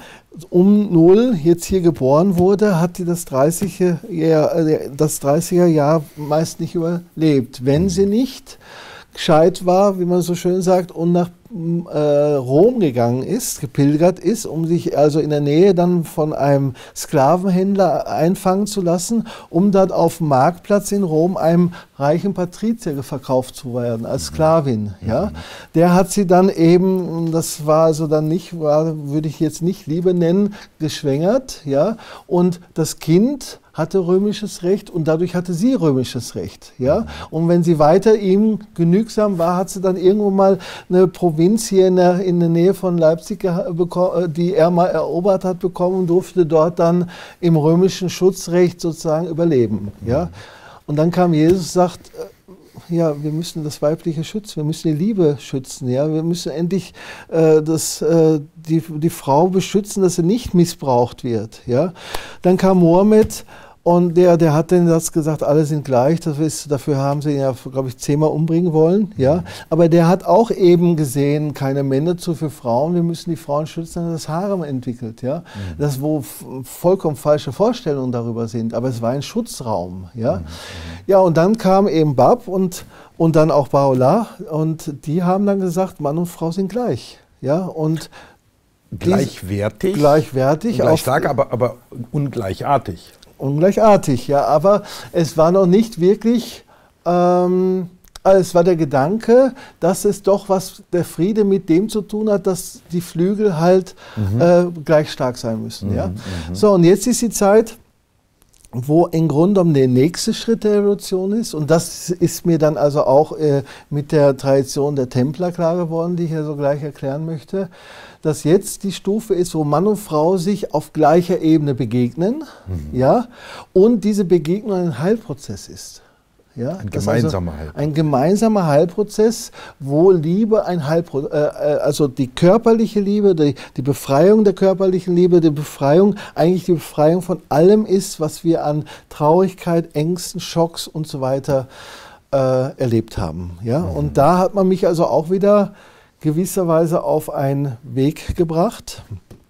um null jetzt hier geboren wurde, hat sie das dreißiger Jahr, das dreißiger Jahr meist nicht überlebt. Wenn sie nicht gescheit war, wie man so schön sagt, und nach äh, Rom gegangen ist, gepilgert ist, um sich also in der Nähe dann von einem Sklavenhändler einfangen zu lassen, um dort auf dem Marktplatz in Rom einem reichen Patrizier verkauft zu werden, als Sklavin. Ja? Der hat sie dann eben, das war also dann nicht, war, würde ich jetzt nicht Liebe nennen, geschwängert, ja? Und das Kind hatte römisches Recht und dadurch hatte sie römisches Recht. Ja? Und wenn sie weiter ihm genügsam war, hat sie dann irgendwo mal eine Provinz hier in der, in der Nähe von Leipzig, die er mal erobert hat, bekommen und durfte dort dann im römischen Schutzrecht sozusagen überleben. Ja? Und dann kam Jesus und sagt, ja, wir müssen das Weibliche schützen, wir müssen die Liebe schützen, ja, wir müssen endlich äh, das, äh, die, die Frau beschützen, dass sie nicht missbraucht wird, ja. Dann kam Mohammed und der, der hat den Satz gesagt, alle sind gleich, das ist, dafür haben sie ihn ja, glaube ich, zehnmal umbringen wollen, ja. Aber der hat auch eben gesehen, keine Männer zu für Frauen, wir müssen die Frauen schützen, dass das Harem entwickelt, ja. Mhm. Das, wo vollkommen falsche Vorstellungen darüber sind, aber es war ein Schutzraum, ja. Mhm. Ja, und dann kam eben Bab und, und dann auch Baha'u'llah und die haben dann gesagt, Mann und Frau sind gleich, ja. Und gleichwertig, gleichwertig, gleich stark, aber, aber ungleichartig. Ungleichartig, ja, aber es war noch nicht wirklich, ähm, also es war der Gedanke, dass es doch was, der Friede mit dem zu tun hat, dass die Flügel halt mhm. äh, gleich stark sein müssen. Mhm, ja? Mhm. So, und jetzt ist die Zeit, wo im Grunde genommen der nächste Schritt der Evolution ist, und das ist mir dann also auch äh, mit der Tradition der Templer klar geworden, die ich ja so gleich erklären möchte, dass jetzt die Stufe ist, wo Mann und Frau sich auf gleicher Ebene begegnen, mhm. ja, und diese Begegnung ein Heilprozess ist. Ja, ein gemeinsamer also Heilprozess. Ein gemeinsamer Heilprozess, wo Liebe ein Heilprozess, äh, also die körperliche Liebe, die, die Befreiung der körperlichen Liebe, die Befreiung, eigentlich die Befreiung von allem ist, was wir an Traurigkeit, Ängsten, Schocks und so weiter äh, erlebt haben. Ja? Mhm. Und da hat man mich also auch wieder gewisserweise auf einen Weg gebracht.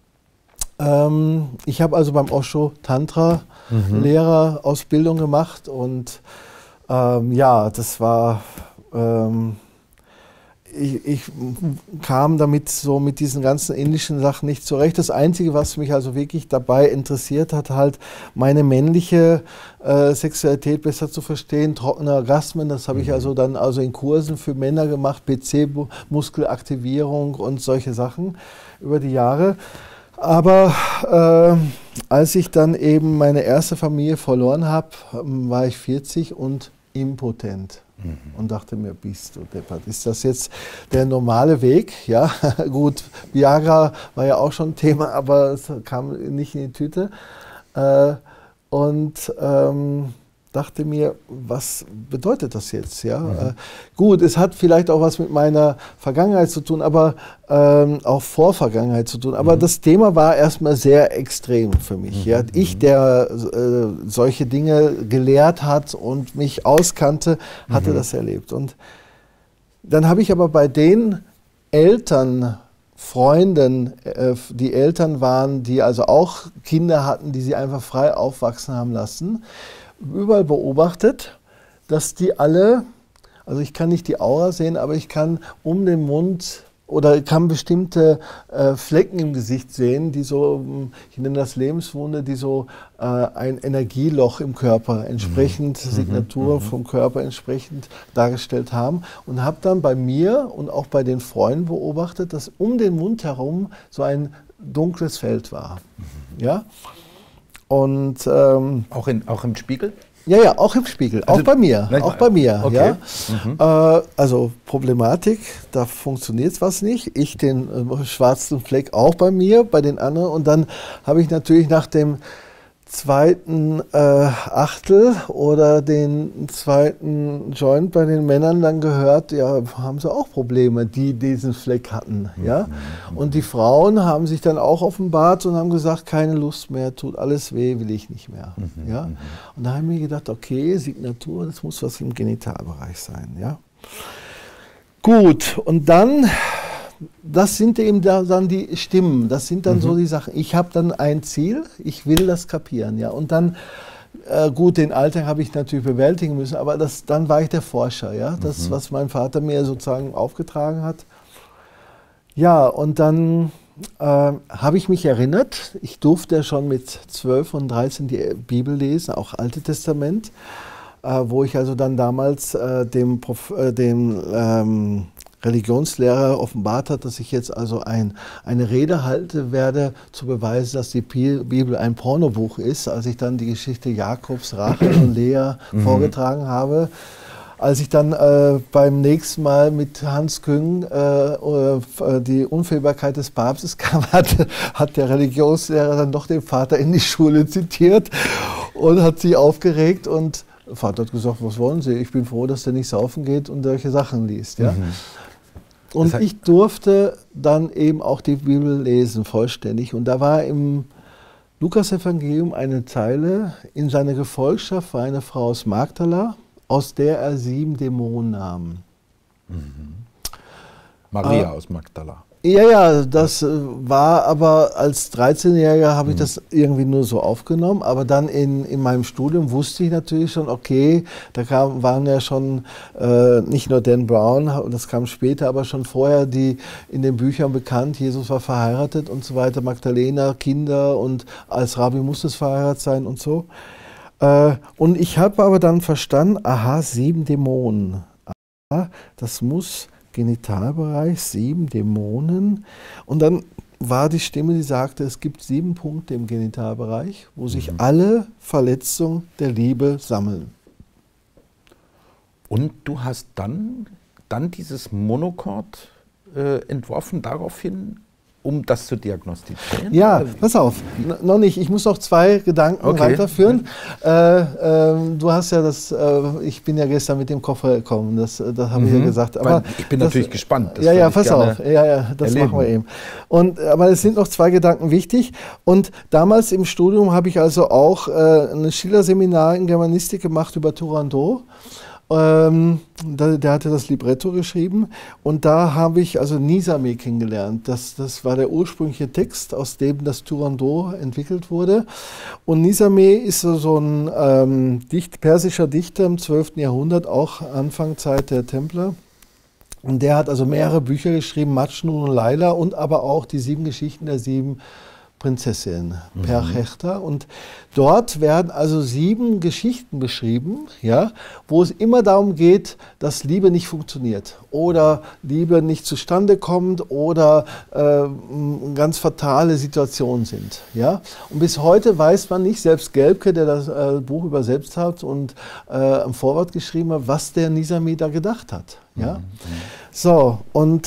Ähm, ich habe also beim Osho Tantra mhm. Lehrerausbildung gemacht und ähm, ja, das war, ähm, ich, ich kam damit so mit diesen ganzen indischen Sachen nicht zurecht. Das Einzige, was mich also wirklich dabei interessiert hat, halt meine männliche äh, Sexualität besser zu verstehen, trockene Orgasmen, das habe mhm. ich also dann also in Kursen für Männer gemacht, P C-Muskelaktivierung und solche Sachen über die Jahre. Aber äh, als ich dann eben meine erste Familie verloren habe, war ich vierzig und impotent. Mhm. Und dachte mir, bist du deppert, ist das jetzt der normale Weg? Ja, gut, Viagra war ja auch schon ein Thema, aber es kam nicht in die Tüte. Äh, und ähm, dachte mir, was bedeutet das jetzt? Ja? Mhm. Äh, gut, es hat vielleicht auch was mit meiner Vergangenheit zu tun, aber ähm, auch Vorvergangenheit zu tun. Aber mhm. das Thema war erstmal sehr extrem für mich. Mhm. Ja? Ich, der äh, solche Dinge gelehrt hat und mich auskannte, hatte mhm. das erlebt. Und dann habe ich aber bei den Eltern, Freunden, äh, die Eltern waren, die also auch Kinder hatten, die sie einfach frei aufwachsen haben lassen, überall beobachtet, dass die alle, also ich kann nicht die Aura sehen, aber ich kann um den Mund oder kann bestimmte äh, Flecken im Gesicht sehen, die so, ich nenne das Lebenswunde, die so äh, ein Energieloch im Körper entsprechend, mhm. Signaturen mhm. vom Körper entsprechend dargestellt haben, und habe dann bei mir und auch bei den Freunden beobachtet, dass um den Mund herum so ein dunkles Feld war. Mhm. Ja? Und, ähm, auch, in, auch im Spiegel? Ja, ja, auch im Spiegel, also, auch bei mir, auch bei mir. Okay. Ja? Mhm. Äh, also Problematik, da funktioniert was nicht. Ich den äh, schwarzen Fleck auch bei mir, bei den anderen. Und dann habe ich natürlich nach dem zweiten äh, Achtel oder den zweiten Joint bei den Männern dann gehört, ja, haben sie auch Probleme, die diesen Fleck hatten. Ja? Und die Frauen haben sich dann auch offenbart und haben gesagt, keine Lust mehr, tut alles weh, will ich nicht mehr. Mhm, ja? Und da haben wir gedacht, okay, Signatur, das muss was im Genitalbereich sein. Ja? Gut, und dann... Das sind eben da dann die Stimmen, das sind dann mhm. so die Sachen. Ich habe dann ein Ziel, ich will das kapieren. Ja? Und dann, äh, gut, den Alltag habe ich natürlich bewältigen müssen, aber das, dann war ich der Forscher, ja? Das, mhm. was mein Vater mir sozusagen aufgetragen hat. Ja, und dann äh, habe ich mich erinnert, ich durfte schon mit zwölf und dreizehn die Bibel lesen, auch Alte Testament, äh, wo ich also dann damals äh, dem, Prof, äh, dem ähm, Religionslehrer offenbart hat, dass ich jetzt also ein, eine Rede halte werde, zu beweisen, dass die Bibel ein Pornobuch ist, als ich dann die Geschichte Jakobs, Rachel und Lea mhm. vorgetragen habe. Als ich dann äh, beim nächsten Mal mit Hans Küng äh, die Unfehlbarkeit des Papstes kam, hat, hat der Religionslehrer dann doch den Vater in die Schule zitiert und hat sich aufgeregt und der Vater hat gesagt, was wollen Sie? Ich bin froh, dass der nicht saufen geht und solche Sachen liest. Ja? Mhm. Und ich durfte dann eben auch die Bibel lesen, vollständig. Und da war im Lukas-Evangelium eine Zeile, in seiner Gefolgschaft war eine Frau aus Magdala, aus der er sieben Dämonen nahm. Mhm. Maria äh, aus Magdala. Ja, ja, das war aber als dreizehnjähriger habe ich das irgendwie nur so aufgenommen, aber dann in, in meinem Studium wusste ich natürlich schon, okay, da kam, waren ja schon äh, nicht nur Dan Brown, das kam später, aber schon vorher die in den Büchern bekannt, Jesus war verheiratet und so weiter, Magdalena, Kinder und als Rabbi muss es verheiratet sein und so. Äh, und ich habe aber dann verstanden, aha, sieben Dämonen, aha, das muss... Genitalbereich, sieben Dämonen. Und dann war die Stimme, die sagte, es gibt sieben Punkte im Genitalbereich, wo sich mhm. alle Verletzungen der Liebe sammeln. Und du hast dann, dann dieses Monochord äh, entworfen daraufhin, um das zu diagnostizieren? Ja, pass auf, noch nicht. Ich muss noch zwei Gedanken okay. weiterführen. Äh, äh, du hast ja das, äh, ich bin ja gestern mit dem Koffer gekommen, das, das habe mhm. ich ja gesagt. Aber ich bin das, natürlich gespannt. Das ja, ja, pass auf. Ja, ja, das erleben. machen wir eben. Und, aber es sind noch zwei Gedanken wichtig. Und damals im Studium habe ich also auch äh, ein Schiller-Seminar in Germanistik gemacht über Turandot. Ähm, der, der hatte das Libretto geschrieben und da habe ich also Nizame kennengelernt. Das, das war der ursprüngliche Text, aus dem das Turandot entwickelt wurde. Und Nizame ist so, so ein ähm, Dicht, persischer Dichter im zwölften Jahrhundert, auch Anfangszeit der Templer. Und der hat also mehrere Bücher geschrieben, Majnun und Laila und aber auch die sieben Geschichten der sieben Prinzessin, mhm. Perchechta. Und dort werden also sieben Geschichten beschrieben, ja, wo es immer darum geht, dass Liebe nicht funktioniert oder Liebe nicht zustande kommt oder äh, ganz fatale Situationen sind. Ja. Und bis heute weiß man nicht, selbst Gelbke, der das äh, Buch übersetzt hat und äh, am Vorwort geschrieben hat, was der Nizame da gedacht hat. Ja. Mhm. So, und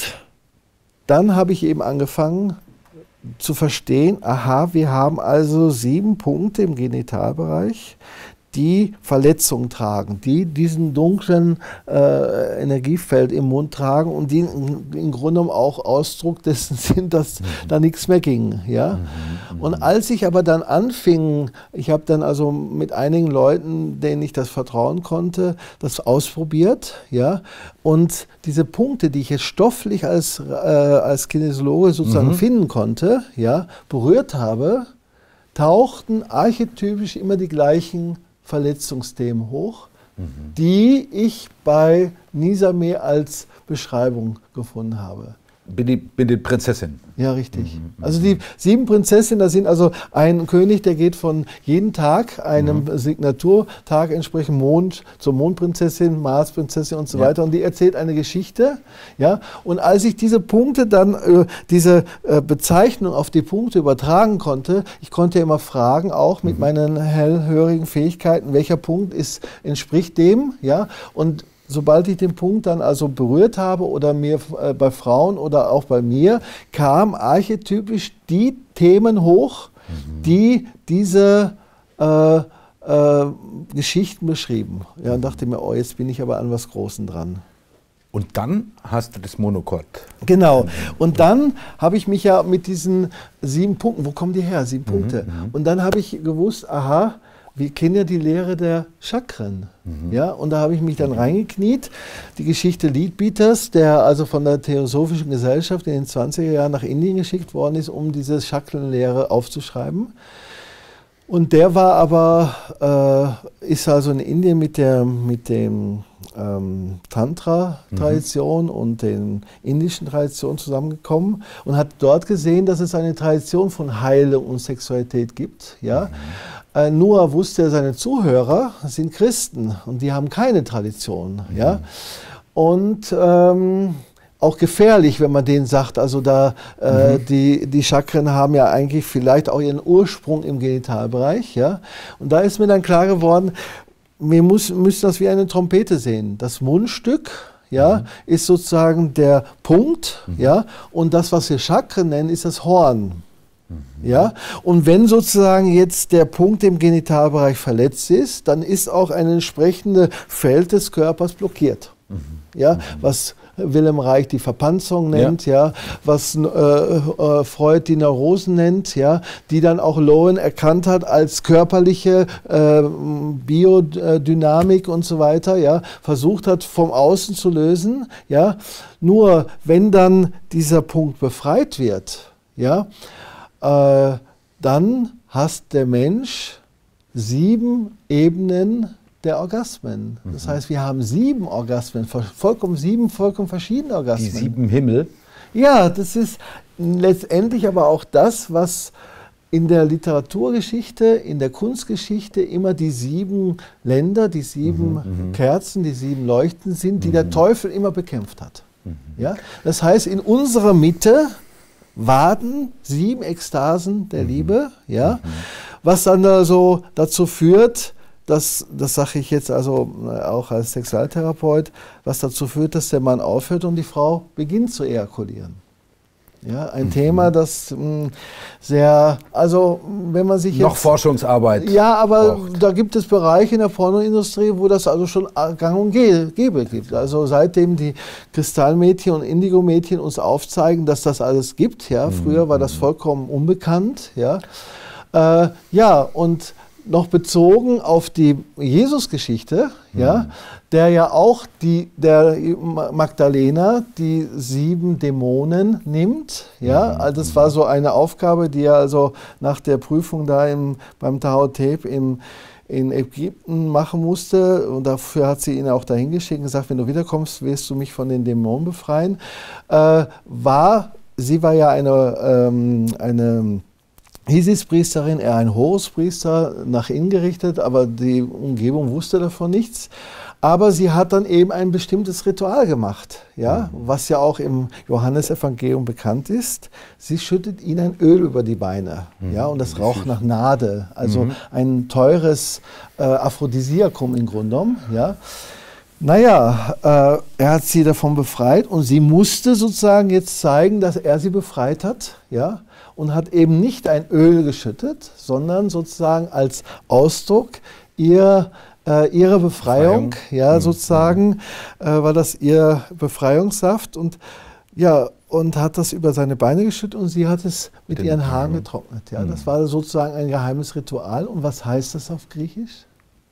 dann habe ich eben angefangen, zu verstehen, aha, wir haben also sieben Punkte im Genitalbereich, die Verletzungen tragen, die diesen dunklen äh, Energiefeld im Mund tragen und die im Grunde genommen auch Ausdruck dessen sind, dass mhm. da nichts mehr ging. Ja? Mhm. Und als ich aber dann anfing, ich habe dann also mit einigen Leuten, denen ich das vertrauen konnte, das ausprobiert, ja, und diese Punkte, die ich jetzt stofflich als, äh, als Kinesiologe sozusagen mhm. finden konnte, ja, berührt habe, tauchten archetypisch immer die gleichen Verletzungsthemen hoch, mhm. die ich bei Nizame als Beschreibung gefunden habe. bin die, bin die Prinzessin. Ja, richtig. Mhm. Also die sieben Prinzessinnen, da sind also ein König, der geht von jedem Tag, einem mhm. Signaturtag entsprechend Mond zur Mondprinzessin, Marsprinzessin und so ja. weiter. Und die erzählt eine Geschichte. Ja? Und als ich diese Punkte dann, äh, diese äh, Bezeichnung auf die Punkte übertragen konnte, ich konnte immer fragen, auch mit mhm. meinen hellhörigen Fähigkeiten, welcher Punkt ist, entspricht dem. Ja? Und sobald ich den Punkt dann also berührt habe oder mir äh, bei Frauen oder auch bei mir, kamen archetypisch die Themen hoch, mhm. die diese äh, äh, Geschichten beschrieben. Ja, und dachte mir, oh, jetzt bin ich aber an was Großem dran. Und dann hast du das Monochord. Genau. Und dann habe ich mich ja mit diesen sieben Punkten, wo kommen die her? Sieben Punkte. Mhm. Und dann habe ich gewusst, aha, wir kennen ja die Lehre der Chakren. Mhm. Ja, und da habe ich mich dann reingekniet. Die Geschichte Leadbeaters, der also von der Theosophischen Gesellschaft in den zwanziger Jahren nach Indien geschickt worden ist, um diese Chakrenlehre aufzuschreiben. Und der war aber, äh, ist also in Indien mit der mit dem ähm, Tantra-Tradition mhm. und den indischen Traditionen zusammengekommen und hat dort gesehen, dass es eine Tradition von Heilung und Sexualität gibt. Ja? Mhm. Äh, nur wusste er, seine Zuhörer sind Christen und die haben keine Tradition. Mhm. Ja? Und ähm, auch gefährlich, wenn man denen sagt, also da äh, mhm. die, die Chakren haben ja eigentlich vielleicht auch ihren Ursprung im Genitalbereich. Ja? Und da ist mir dann klar geworden, wir muss, müssen das wie eine Trompete sehen. Das Mundstück ja, mhm. ist sozusagen der Punkt, mhm. ja, und das, was wir Chakren nennen, ist das Horn. Mhm. Ja? Und wenn sozusagen jetzt der Punkt im Genitalbereich verletzt ist, dann ist auch ein entsprechendes Feld des Körpers blockiert. Mhm. Ja? Mhm. Was Wilhelm Reich die Verpanzerung nennt, ja, ja was äh, äh, Freud die Neurosen nennt, ja, die dann auch Lowen erkannt hat als körperliche äh, Biodynamik und so weiter, ja, versucht hat vom Außen zu lösen, ja. Nur wenn dann dieser Punkt befreit wird, ja, äh, dann hat der Mensch sieben Ebenen der Orgasmen. Das mhm. heißt, wir haben sieben Orgasmen, vollkommen sieben, vollkommen verschiedene Orgasmen. Die sieben Himmel? Ja, das ist letztendlich aber auch das, was in der Literaturgeschichte, in der Kunstgeschichte immer die sieben Länder, die sieben mhm, Kerzen, die sieben Leuchten sind, die mhm. der Teufel immer bekämpft hat. Mhm. Ja? Das heißt, in unserer Mitte warten sieben Ekstasen der mhm. Liebe, ja? Mhm. Was dann da so dazu führt, Das, das sage ich jetzt also auch als Sexualtherapeut, was dazu führt, dass der Mann aufhört und die Frau beginnt zu ejakulieren. Ja, ein mhm. Thema, das mh, sehr, also wenn man sich jetzt... Noch Forschungsarbeit. Ja, aber braucht. Da gibt es Bereiche in der Pornoindustrie, wo das also schon gang und gäbe gibt. Also seitdem die Kristallmädchen und Indigo-Mädchen uns aufzeigen, dass das alles gibt, ja, früher war das vollkommen unbekannt, ja, äh, ja, und noch bezogen auf die Jesus-Geschichte, mhm. ja, der ja auch die, der Magdalena die sieben Dämonen nimmt. Ja, mhm. also das war so eine Aufgabe, die er also nach der Prüfung da im, beim Tahotep im in Ägypten machen musste, und dafür hat sie ihn auch dahin geschickt und gesagt, wenn du wiederkommst, wirst du mich von den Dämonen befreien. Äh, war, sie war ja eine, ähm, eine Isis-Priesterin, er ein Horuspriester, nach innen gerichtet, aber die Umgebung wusste davon nichts. Aber sie hat dann eben ein bestimmtes Ritual gemacht, ja, mhm. was ja auch im Johannesevangelium bekannt ist. Sie schüttet ihnen ein Öl über die Beine, mhm. ja, und das raucht nach Nade, also mhm. ein teures äh, Aphrodisiakum im Grunde genommen, ja. Naja, äh, er hat sie davon befreit und sie musste sozusagen jetzt zeigen, dass er sie befreit hat, ja, und hat eben nicht ein Öl geschüttet, sondern sozusagen als Ausdruck ihr, äh, ihrer Befreiung, Befreiung. ja, sozusagen, äh, war das ihr Befreiungssaft und ja, und hat das über seine Beine geschüttet und sie hat es mit Den ihren Haaren getrocknet. Ja, mhm. Das war sozusagen ein geheimes Ritual. Und was heißt das auf Griechisch?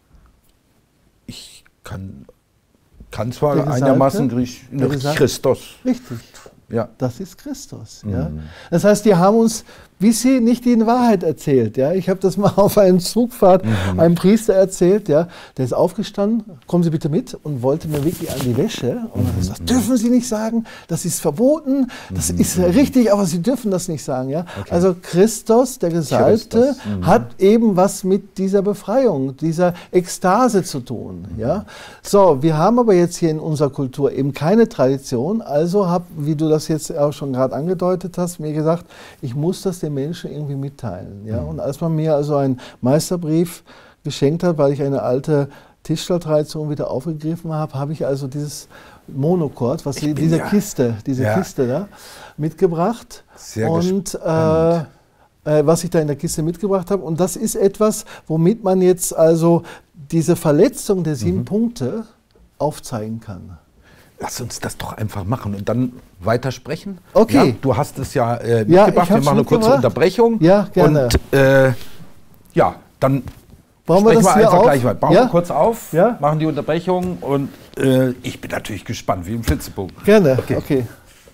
Ich kann, kann zwar Gesalte, einigermaßen Griechisch, Christos. Richtig. Ja. Das ist Christus. Ja. Mhm. Das heißt, die haben uns wie sie nicht die Wahrheit erzählt. Ja? Ich habe das mal auf einer Zugfahrt mhm. einem Priester erzählt, ja? Der ist aufgestanden, kommen Sie bitte mit, und wollte mir wirklich an die Wäsche. Und dann sagt, dürfen Sie nicht sagen, das ist verboten, das mhm. ist richtig, aber Sie dürfen das nicht sagen. Ja? Okay. Also Christus, der Gesalbte, mhm. hat eben was mit dieser Befreiung, dieser Ekstase zu tun. Mhm. Ja? So, wir haben aber jetzt hier in unserer Kultur eben keine Tradition, also habe, wie du das jetzt auch schon gerade angedeutet hast, mir gesagt, ich muss das den Menschen irgendwie mitteilen. Ja? Und als man mir also einen Meisterbrief geschenkt hat, weil ich eine alte Tischlertradition wieder aufgegriffen habe, habe ich also dieses Monochord, was ich diese ja. Kiste, diese ja. Kiste da, mitgebracht. Sehr und äh, äh, was ich da in der Kiste mitgebracht habe. Und das ist etwas, womit man jetzt also diese Verletzung der sieben mhm. Punkte aufzeigen kann. Lass uns das doch einfach machen und dann weitersprechen. Okay. Ja, du hast es ja äh, mitgebracht. Ja, wir machen eine kurze Unterbrechung. Ja, gerne. Und äh, ja, dann Bauen wir das wir hier einfach auf? gleich weiter. Bauen ja? wir kurz auf, ja? machen die Unterbrechung und äh, ich bin natürlich gespannt, wie im Flitzebogen. Gerne, okay. okay.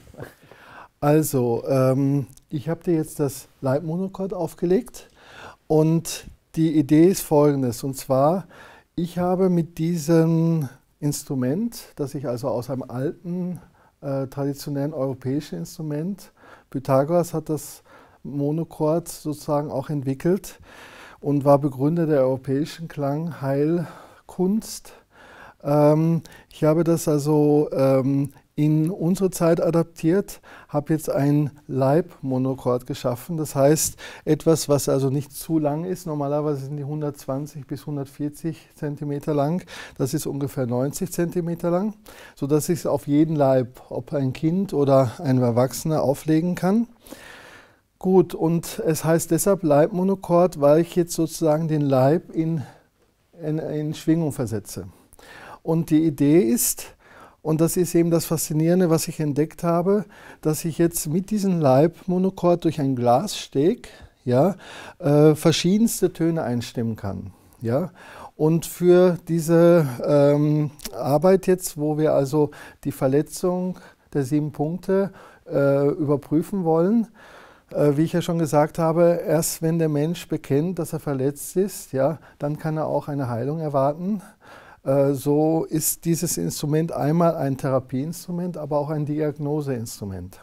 Also, ähm, ich habe dir jetzt das Leitmonochord aufgelegt und die Idee ist folgendes, und zwar, ich habe mit diesem Instrument, das ich also aus einem alten, äh, traditionellen europäischen Instrument, Pythagoras hat das Monochord sozusagen auch entwickelt und war Begründer der europäischen Klangheilkunst. Ähm, ich habe das also ähm, in unsere Zeit adaptiert, habe jetzt ein Leibmonochord geschaffen. Das heißt, etwas, was also nicht zu lang ist. Normalerweise sind die hundertzwanzig bis hundertvierzig Zentimeter lang. Das ist ungefähr neunzig Zentimeter lang, sodass ich es auf jeden Leib, ob ein Kind oder ein Erwachsener, auflegen kann. Gut, und es heißt deshalb Leibmonochord, weil ich jetzt sozusagen den Leib in, in, in Schwingung versetze. Und die Idee ist, und das ist eben das Faszinierende, was ich entdeckt habe, dass ich jetzt mit diesem Leibmonochord durch einen Glassteg ja, äh, verschiedenste Töne einstimmen kann. Ja? Und für diese ähm, Arbeit jetzt, wo wir also die Verletzung der sieben Punkte äh, überprüfen wollen, äh, wie ich ja schon gesagt habe, erst wenn der Mensch bekennt, dass er verletzt ist, ja, dann kann er auch eine Heilung erwarten. So ist dieses Instrument einmal ein Therapieinstrument, aber auch ein Diagnoseinstrument.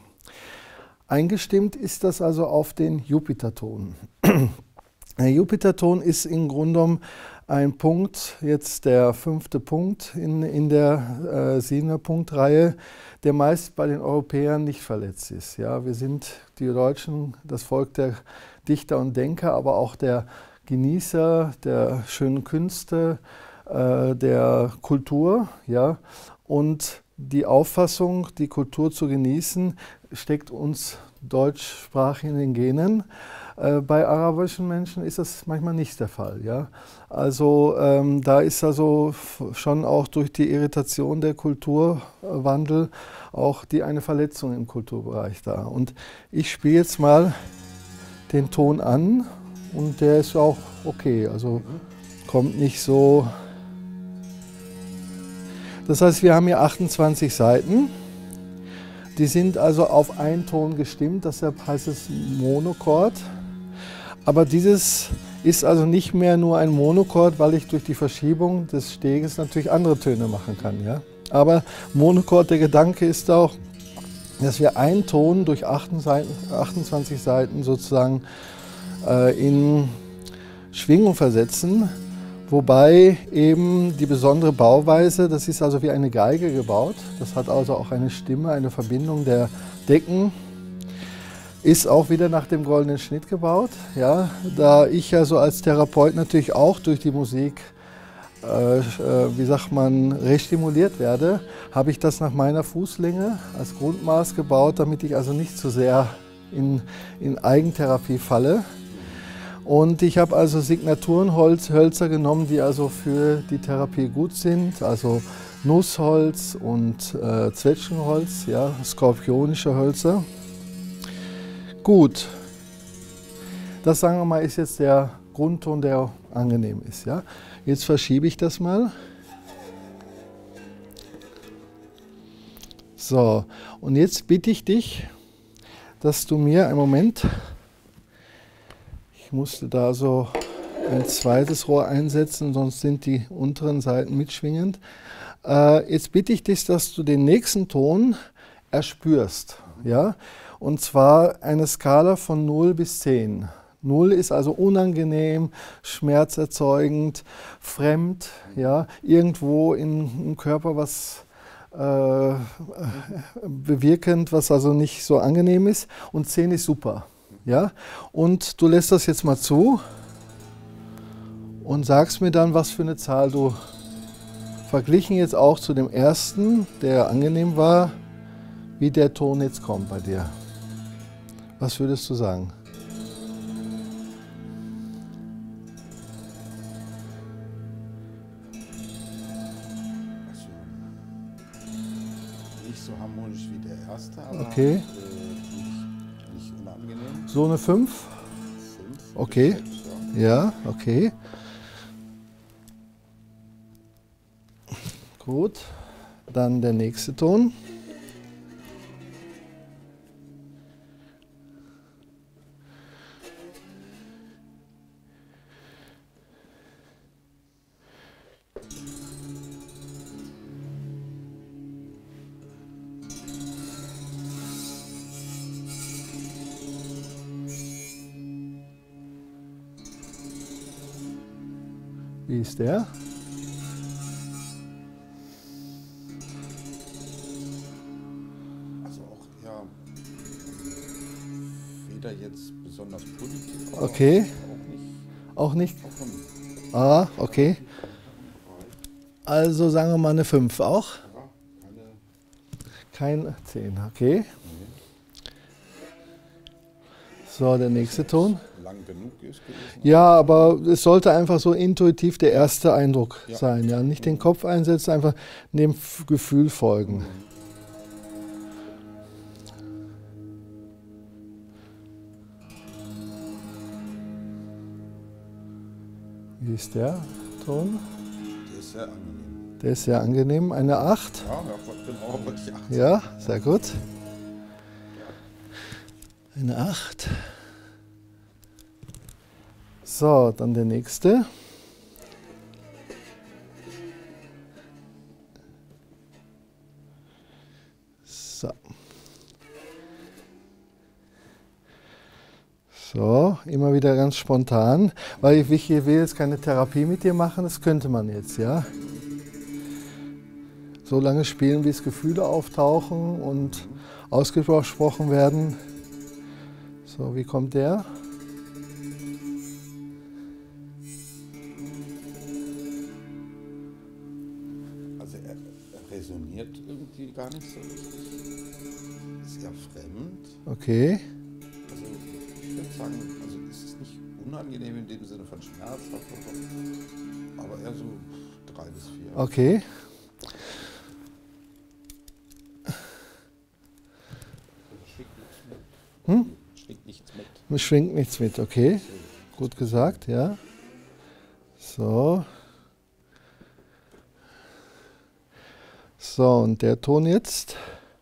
Eingestimmt ist das also auf den Jupiterton. Der Jupiterton ist im Grunde genommen ein Punkt, jetzt der fünfte Punkt in, in der äh, siebener Punktreihe, der meist bei den Europäern nicht verletzt ist. Ja, wir sind die Deutschen, das Volk der Dichter und Denker, aber auch der Genießer der schönen Künste, der Kultur, ja, und die Auffassung, die Kultur zu genießen, steckt uns deutschsprachig in den Genen. Äh, bei arabischen Menschen ist das manchmal nicht der Fall, ja. Also ähm, da ist also schon auch durch die Irritation der Kulturwandel auch die eine Verletzung im Kulturbereich da. Und ich spiele jetzt mal den Ton an und der ist auch okay, also kommt nicht so. Das heißt, wir haben hier achtundzwanzig Saiten, die sind also auf einen Ton gestimmt, deshalb heißt es Monochord. Aber dieses ist also nicht mehr nur ein Monochord, weil ich durch die Verschiebung des Steges natürlich andere Töne machen kann. Ja? Aber Monochord, der Gedanke ist auch, dass wir einen Ton durch achtundzwanzig Saiten sozusagen äh, in Schwingung versetzen. Wobei eben die besondere Bauweise, das ist also wie eine Geige gebaut, das hat also auch eine Stimme, eine Verbindung der Decken, ist auch wieder nach dem goldenen Schnitt gebaut. Ja, da ich ja so als Therapeut natürlich auch durch die Musik, äh, wie sagt man, restimuliert werde, habe ich das nach meiner Fußlänge als Grundmaß gebaut, damit ich also nicht zu sehr in, in Eigentherapie falle. Und ich habe also Signaturenhölzer genommen, die also für die Therapie gut sind, also Nussholz und äh, Zwetschgenholz, ja, skorpionische Hölzer. Gut, das sagen wir mal ist jetzt der Grundton, der angenehm ist. Ja. Jetzt verschiebe ich das mal. So, und jetzt bitte ich dich, dass du mir einen Moment Ich musste da so ein zweites Rohr einsetzen, sonst sind die unteren Seiten mitschwingend. Äh, jetzt bitte ich dich, dass du den nächsten Ton erspürst. Ja? Und zwar eine Skala von null bis zehn. null ist also unangenehm, schmerzerzeugend, fremd, ja? Irgendwo in, im Körper was äh, bewirkend, was also nicht so angenehm ist. Und zehn ist super. Ja? Und du lässt das jetzt mal zu und sagst mir dann, was für eine Zahl du verglichen jetzt auch zu dem ersten, der angenehm war, wie der Ton jetzt kommt bei dir. Was würdest du sagen? Also, nicht so harmonisch wie der erste, aber okay. äh, nicht, nicht unangenehm. So eine fünf? fünf, okay. sechs, ja. Ja, okay. Gut. Dann der nächste Ton. Wie ist der? Also auch ja, weder jetzt besonders positiv, aber Okay. auch nicht. Auch nicht? Auch nicht. Ah, okay. Also sagen wir mal eine fünf auch? Ja, keine. Kein zehn, okay. So, der nächste Ton. Lang genug ist gewesen. Ja, aber es sollte einfach so intuitiv der erste Eindruck Ja. sein. Ja? Nicht den Kopf einsetzen, einfach dem F- Gefühl folgen. Wie ist der Ton? Der ist sehr angenehm. Der ist sehr angenehm. Eine acht. Ja, ja, genau, wollte ich acht. Ja, sehr gut. Eine acht. So, dann der nächste. So. So, immer wieder ganz spontan, weil ich will jetzt keine Therapie mit dir machen, das könnte man jetzt, ja. So lange spielen, bis Gefühle auftauchen und ausgesprochen werden. So, wie kommt der? Also er, er resoniert irgendwie gar nicht so richtig. Ist ja fremd. Okay. Also ich würde sagen, also es ist nicht unangenehm in dem Sinne von schmerzhaft, aber eher so drei bis vier. Okay. Schwingt nichts mit. Hm? Schwingt nichts mit. Mir schwingt nichts mit, okay. Gut gesagt, ja. So. So, und der Ton jetzt.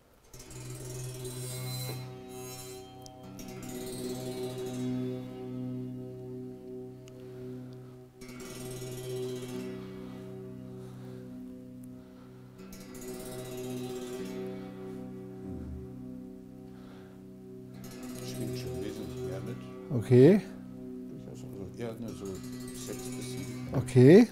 Schwingt schon wesentlich mehr mit. Okay, Durchaus also eher nur so sechs bis sieben. okay.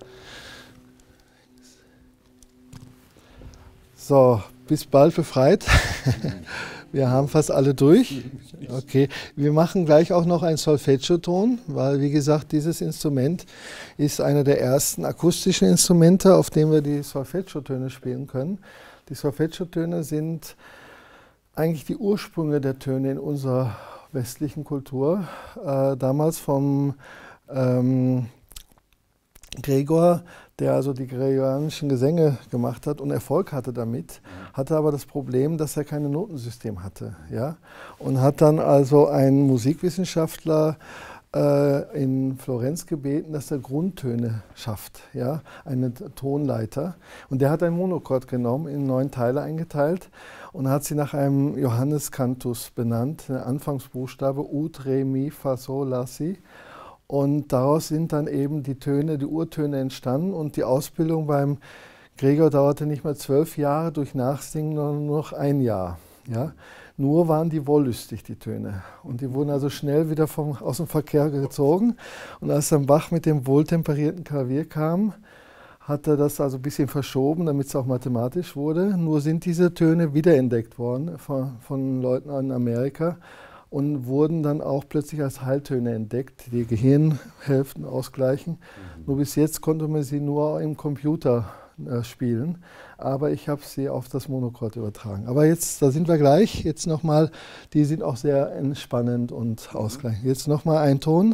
So, bis bald befreit. Wir haben fast alle durch. Okay, wir machen gleich auch noch einen Solfeggio-Ton, weil wie gesagt, dieses Instrument ist einer der ersten akustischen Instrumente, auf dem wir die Solfeggio-Töne spielen können. Die Solfeggio-Töne sind eigentlich die Ursprünge der Töne in unserer westlichen Kultur. Äh, damals vom ähm, Gregor, der also die gregorianischen Gesänge gemacht hat und Erfolg hatte damit, hatte aber das Problem, dass er kein Notensystem hatte. Ja? Und hat dann also einen Musikwissenschaftler äh, in Florenz gebeten, dass er Grundtöne schafft, ja, einen Tonleiter. Und der hat einen Monochord genommen, in neun Teile eingeteilt und hat sie nach einem Johannes-Cantus benannt, der Anfangsbuchstabe Ut, Re, Mi, Fa, Sol, La, Si. Und daraus sind dann eben die Töne, die Urtöne entstanden und die Ausbildung beim Gregor dauerte nicht mehr zwölf Jahre durch Nachsingen, sondern nur noch ein Jahr. Ja? Nur waren die wollüstig, die Töne. Und die wurden also schnell wieder vom, aus dem Verkehr gezogen. Und als dann Bach mit dem wohltemperierten Klavier kam, hat er das also ein bisschen verschoben, damit es auch mathematisch wurde. Nur sind diese Töne wiederentdeckt worden von, von Leuten in Amerika und wurden dann auch plötzlich als Heiltöne entdeckt, die Gehirnhälften ausgleichen. Mhm. Nur bis jetzt konnte man sie nur im Computer äh, spielen, aber ich habe sie auf das Monochord übertragen. Aber jetzt, da sind wir gleich, jetzt nochmal, die sind auch sehr entspannend und mhm. ausgleichend. Jetzt nochmal ein Ton.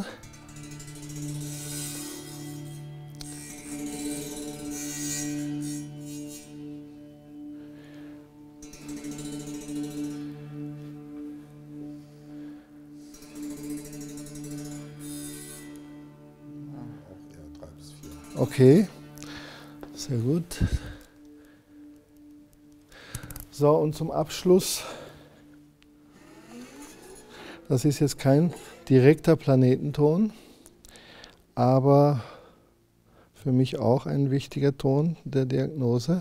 Okay, sehr gut. So, und zum Abschluss, das ist jetzt kein direkter Planetenton, aber für mich auch ein wichtiger Ton der Diagnose.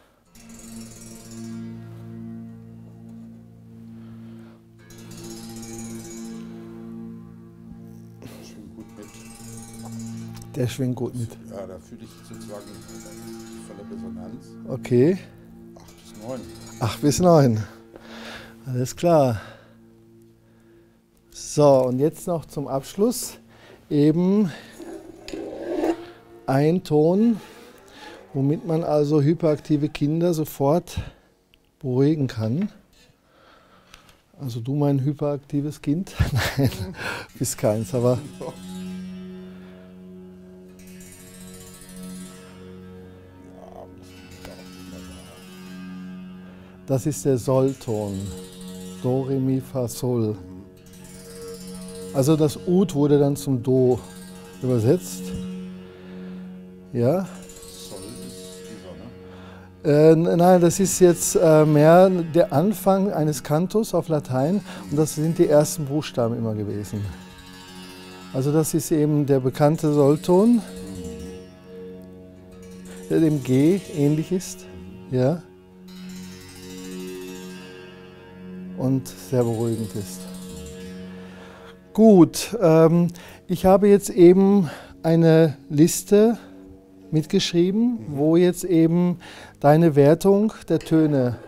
Der schwingt gut mit. Ja, da fühle ich sozusagen volle Resonanz. Okay. acht bis neun. acht bis neun. Alles klar. So, und jetzt noch zum Abschluss eben ein Ton, womit man also hyperaktive Kinder sofort beruhigen kann. Also du, mein hyperaktives Kind? Nein, bist keins, aber... Das ist der Sol-Ton. Do, Re, Mi, Fa, Sol. Also das Ut wurde dann zum Do übersetzt. Ja. Sol ist die Sonne? Äh, nein, das ist jetzt äh, mehr der Anfang eines Cantus auf Latein und das sind die ersten Buchstaben immer gewesen. Also das ist eben der bekannte Sol-Ton, der dem G ähnlich ist. Ja. Und sehr beruhigend ist. Gut, ähm, ich habe jetzt eben eine Liste mitgeschrieben, wo jetzt eben deine Wertung der Töne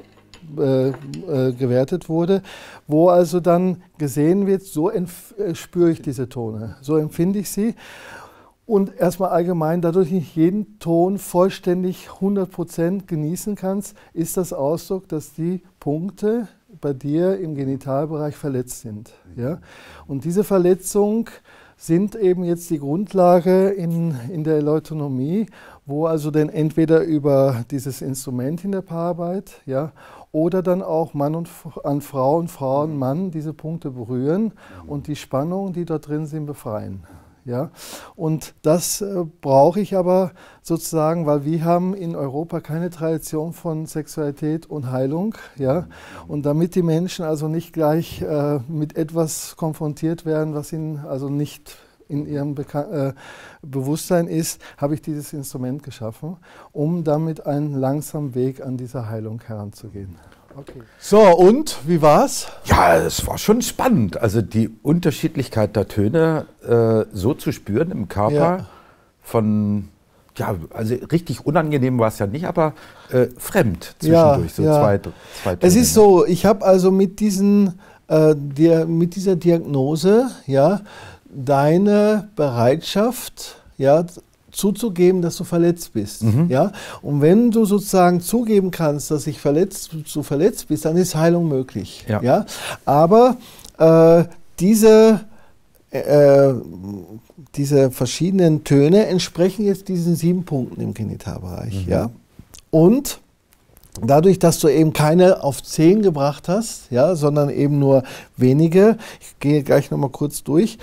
äh, äh, gewertet wurde, wo also dann gesehen wird, so äh, spüre ich diese Tone, so empfinde ich sie. Und erstmal allgemein, dadurch nicht jeden Ton vollständig hundert Prozent genießen kannst, ist das Ausdruck, dass die Punkte bei dir im Genitalbereich verletzt sind. Ja? Und diese Verletzung sind eben jetzt die Grundlage in, in der Eleutonomie, wo also dann entweder über dieses Instrument in der Paararbeit, ja, oder dann auch Mann und an Frau und Frau und Mann diese Punkte berühren und die Spannungen, die dort drin sind, befreien. Ja, und das äh, brauche ich aber sozusagen, weil wir haben in Europa keine Tradition von Sexualität und Heilung. Ja, und damit die Menschen also nicht gleich äh, mit etwas konfrontiert werden, was ihnen also nicht in ihrem Beka äh, Bewusstsein ist, habe ich dieses Instrument geschaffen, um damit einen langsamen Weg an diese Heilung heranzugehen. Okay. So, und wie war's? Ja, es war schon spannend. Also die Unterschiedlichkeit der Töne äh, so zu spüren im Körper, ja. Von, ja, also richtig unangenehm war es ja nicht, aber äh, fremd zwischendurch, ja, so ja. zwei, zwei Töne. Es ist so, ich habe also mit, diesen, äh, der, mit dieser Diagnose, ja, deine Bereitschaft, ja, zuzugeben, dass du verletzt bist. Mhm. Ja? Und wenn du sozusagen zugeben kannst, dass ich verletzt, du verletzt bist, dann ist Heilung möglich. Ja. Ja? Aber äh, diese, äh, diese verschiedenen Töne entsprechen jetzt diesen sieben Punkten im Genitalbereich. Mhm. Ja? Und dadurch, dass du eben keine auf zehn gebracht hast, ja, sondern eben nur wenige, ich gehe gleich nochmal kurz durch,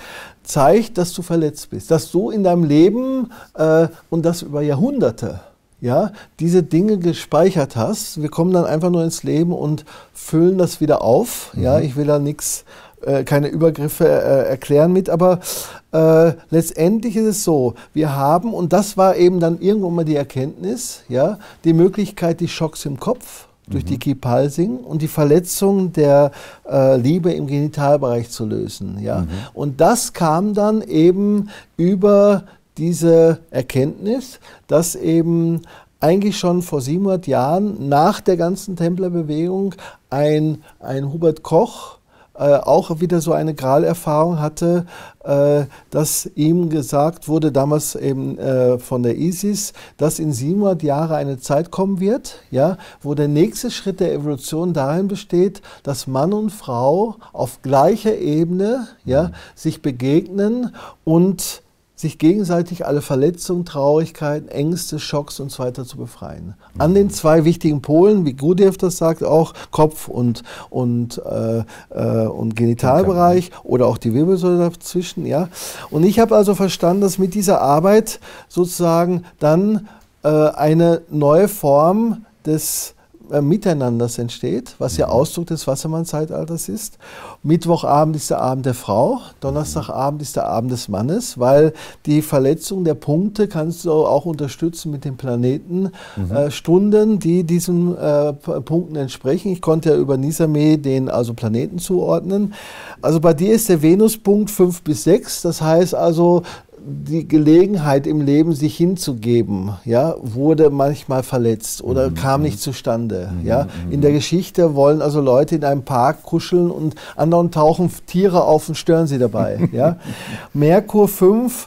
zeigt, dass du verletzt bist, dass du in deinem Leben äh, und das über Jahrhunderte, ja, diese Dinge gespeichert hast. Wir kommen dann einfach nur ins Leben und füllen das wieder auf. Mhm. Ja, ich will da nichts, äh, keine Übergriffe äh, erklären mit, aber äh, letztendlich ist es so, wir haben, und das war eben dann irgendwann mal die Erkenntnis, ja, die Möglichkeit, die Schocks im Kopf durch die Keep-Pulsing und die Verletzung der äh, Liebe im Genitalbereich zu lösen. Ja? Mhm. Und das kam dann eben über diese Erkenntnis, dass eben eigentlich schon vor siebenhundert Jahren nach der ganzen Templerbewegung ein, ein Hubert Koch Äh, auch wieder so eine Graal-Erfahrung hatte, äh, dass ihm gesagt wurde, damals eben äh, von der Isis, dass in siebenhundert Jahren eine Zeit kommen wird, ja, wo der nächste Schritt der Evolution darin besteht, dass Mann und Frau auf gleicher Ebene, ja, sich begegnen und sich gegenseitig alle Verletzungen, Traurigkeiten, Ängste, Schocks und so weiter zu befreien. An den zwei wichtigen Polen, wie Gurdjieff das sagt, auch Kopf und, und, äh, äh, und Genitalbereich oder auch die Wirbelsäule dazwischen. Ja. Und ich habe also verstanden, dass mit dieser Arbeit sozusagen dann äh, eine neue Form des äh, Miteinanders entsteht, was ja Ausdruck des Wassermann-Zeitalters ist. Mittwochabend ist der Abend der Frau, Donnerstagabend ist der Abend des Mannes, weil die Verletzung der Punkte kannst du auch unterstützen mit den Planetenstunden, mhm. äh, die diesen äh, Punkten entsprechen. Ich konnte ja über Nisame den also Planeten zuordnen. Also bei dir ist der Venuspunkt fünf bis sechs, das heißt also, die Gelegenheit im Leben, sich hinzugeben, ja, wurde manchmal verletzt oder mhm. kam nicht zustande. Mhm. Ja. In der Geschichte wollen also Leute in einem Park kuscheln und anderen tauchen Tiere auf und stören sie dabei. Ja. Merkur fünf,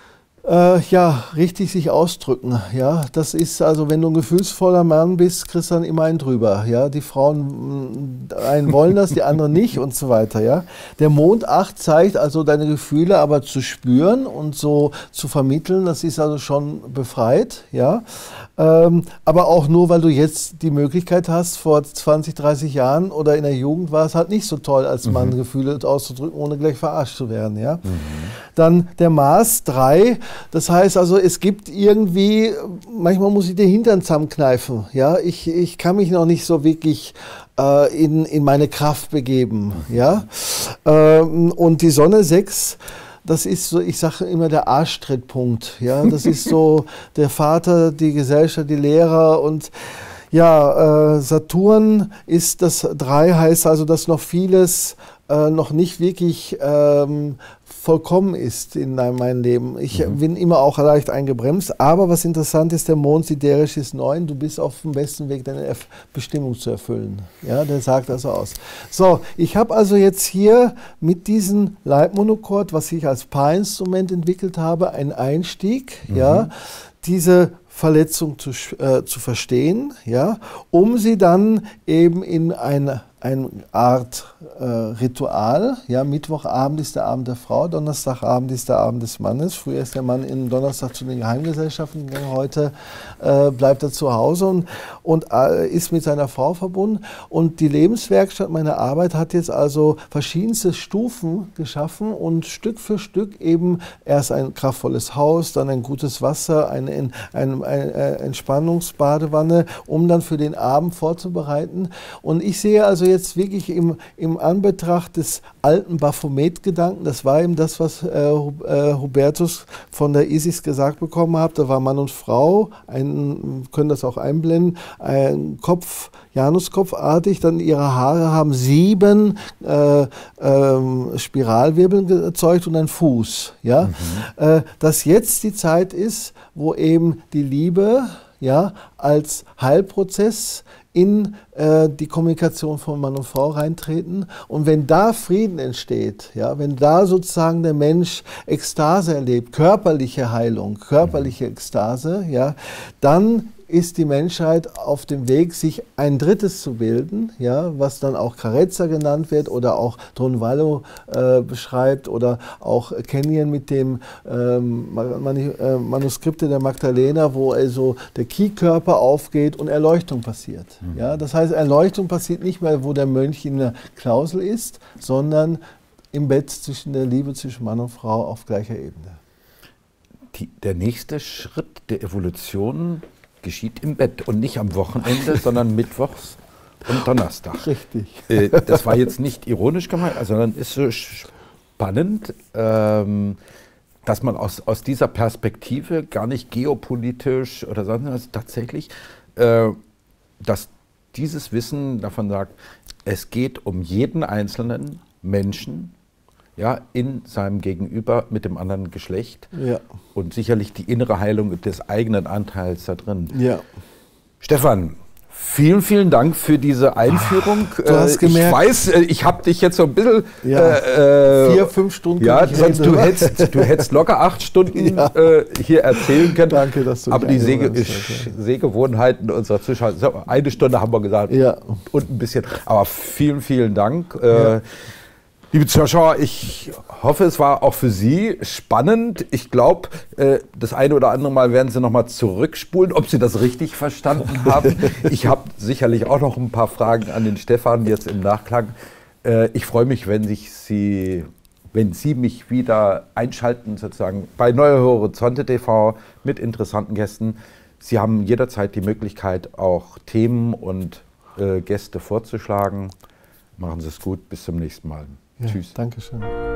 äh, ja, richtig sich ausdrücken. Ja. Das ist also, wenn du ein gefühlsvoller Mann bist, kriegst du dann immer einen drüber. Ja. Die Frauen, einen wollen das, die anderen nicht und so weiter. Ja. Der Mond acht zeigt also deine Gefühle aber zu spüren und so zu vermitteln, das ist also schon befreit. Ja. Ähm, aber auch nur, weil du jetzt die Möglichkeit hast, vor zwanzig, dreißig Jahren oder in der Jugend war es halt nicht so toll, als Mann mhm. Gefühle auszudrücken, ohne gleich verarscht zu werden. Ja. Mhm. Dann der Mars drei, das heißt also, es gibt irgendwie, manchmal muss ich den Hintern zusammenkneifen. Ja. Ich, ich kann mich noch nicht so wirklich äh, in, in meine Kraft begeben. Mhm. Ja. Ähm, und die Sonne sechs, das ist so, ich sage immer, der Arschtrittpunkt. Ja? Das ist so der Vater, die Gesellschaft, die Lehrer und ja, äh, Saturn ist das drei, heißt also, dass noch vieles äh, noch nicht wirklich ähm, vollkommen ist in meinem Leben. Ich mhm. bin immer auch leicht eingebremst, aber was interessant ist, der Mond siderisch ist neun, du bist auf dem besten Weg, deine Erf- Bestimmung zu erfüllen. Ja, der sagt also aus. So, ich habe also jetzt hier mit diesem Leitmonochord, was ich als Paarinstrument entwickelt habe, einen Einstieg, mhm. ja, diese Verletzung zu, äh, zu verstehen, ja, um sie dann eben in eine eine Art äh, Ritual. Ja, Mittwochabend ist der Abend der Frau, Donnerstagabend ist der Abend des Mannes. Früher ist der Mann in Donnerstag zu den Geheimgesellschaften gegangen, heute äh, bleibt er zu Hause und, und äh, ist mit seiner Frau verbunden. Und die Lebenswerkstatt meiner Arbeit hat jetzt also verschiedenste Stufen geschaffen und Stück für Stück eben erst ein kraftvolles Haus, dann ein gutes Wasser, eine, eine, eine, eine Entspannungsbadewanne, um dann für den Abend vorzubereiten. Und ich sehe also jetzt wirklich im, im Anbetracht des alten Baphomet-Gedanken, das war eben das, was äh, Hubertus von der Isis gesagt bekommen hat, da war Mann und Frau, ein, können das auch einblenden, ein Kopf, Januskopfartig, dann ihre Haare haben sieben äh, ähm, Spiralwirbel erzeugt und ein Fuß. Ja? Mhm. Äh, dass jetzt die Zeit ist, wo eben die Liebe, ja, als Heilprozess in äh, die Kommunikation von Mann und Frau reintreten. Und wenn da Frieden entsteht, ja, wenn da sozusagen der Mensch Ekstase erlebt, körperliche Heilung, körperliche Ekstase, ja, dann ist die Menschheit auf dem Weg, sich ein drittes zu bilden, ja, was dann auch Carezza genannt wird oder auch Tronvallo äh, beschreibt oder auch Kenyon mit dem ähm, Mani äh, Manuskripte der Magdalena, wo also der Ki-Körper aufgeht und Erleuchtung passiert. Mhm. Ja, das heißt, Erleuchtung passiert nicht mehr, wo der Mönch in der Klausel ist, sondern im Bett zwischen der Liebe zwischen Mann und Frau auf gleicher Ebene. Die, der nächste Schritt der Evolution geschieht im Bett und nicht am Wochenende, sondern mittwochs und Donnerstag. Richtig. Äh, das war jetzt nicht ironisch gemeint, sondern ist so spannend, ähm, dass man aus, aus dieser Perspektive gar nicht geopolitisch oder sonst was tatsächlich, äh, dass dieses Wissen davon sagt, es geht um jeden einzelnen Menschen, ja, in seinem Gegenüber mit dem anderen Geschlecht, ja. und sicherlich die innere Heilung des eigenen Anteils da drin. Ja. Stefan, vielen, vielen Dank für diese Einführung. Ach, du hast gemerkt, ich weiß, ich habe dich jetzt so ein bisschen... Ja, äh, vier, fünf Stunden. Ja, sonst du hättest, du hättest locker acht Stunden ja. äh, hier erzählen können. Danke, dass du Aber die Sehge Sehgewohnheiten unserer Zuschauer, eine Stunde haben wir gesagt, ja. und ein bisschen. Aber vielen, vielen Dank. Ja. Äh, Liebe Zuschauer, ich hoffe, es war auch für Sie spannend. Ich glaube, das eine oder andere Mal werden Sie noch mal zurückspulen, ob Sie das richtig verstanden haben. Ich habe sicherlich auch noch ein paar Fragen an den Stefan jetzt im Nachklang. Ich freue mich, wenn, sich Sie, wenn Sie mich wieder einschalten, sozusagen bei Neue Horizonte T V mit interessanten Gästen. Sie haben jederzeit die Möglichkeit, auch Themen und Gäste vorzuschlagen. Machen Sie es gut, bis zum nächsten Mal. Ja, Tschüss. Dankeschön.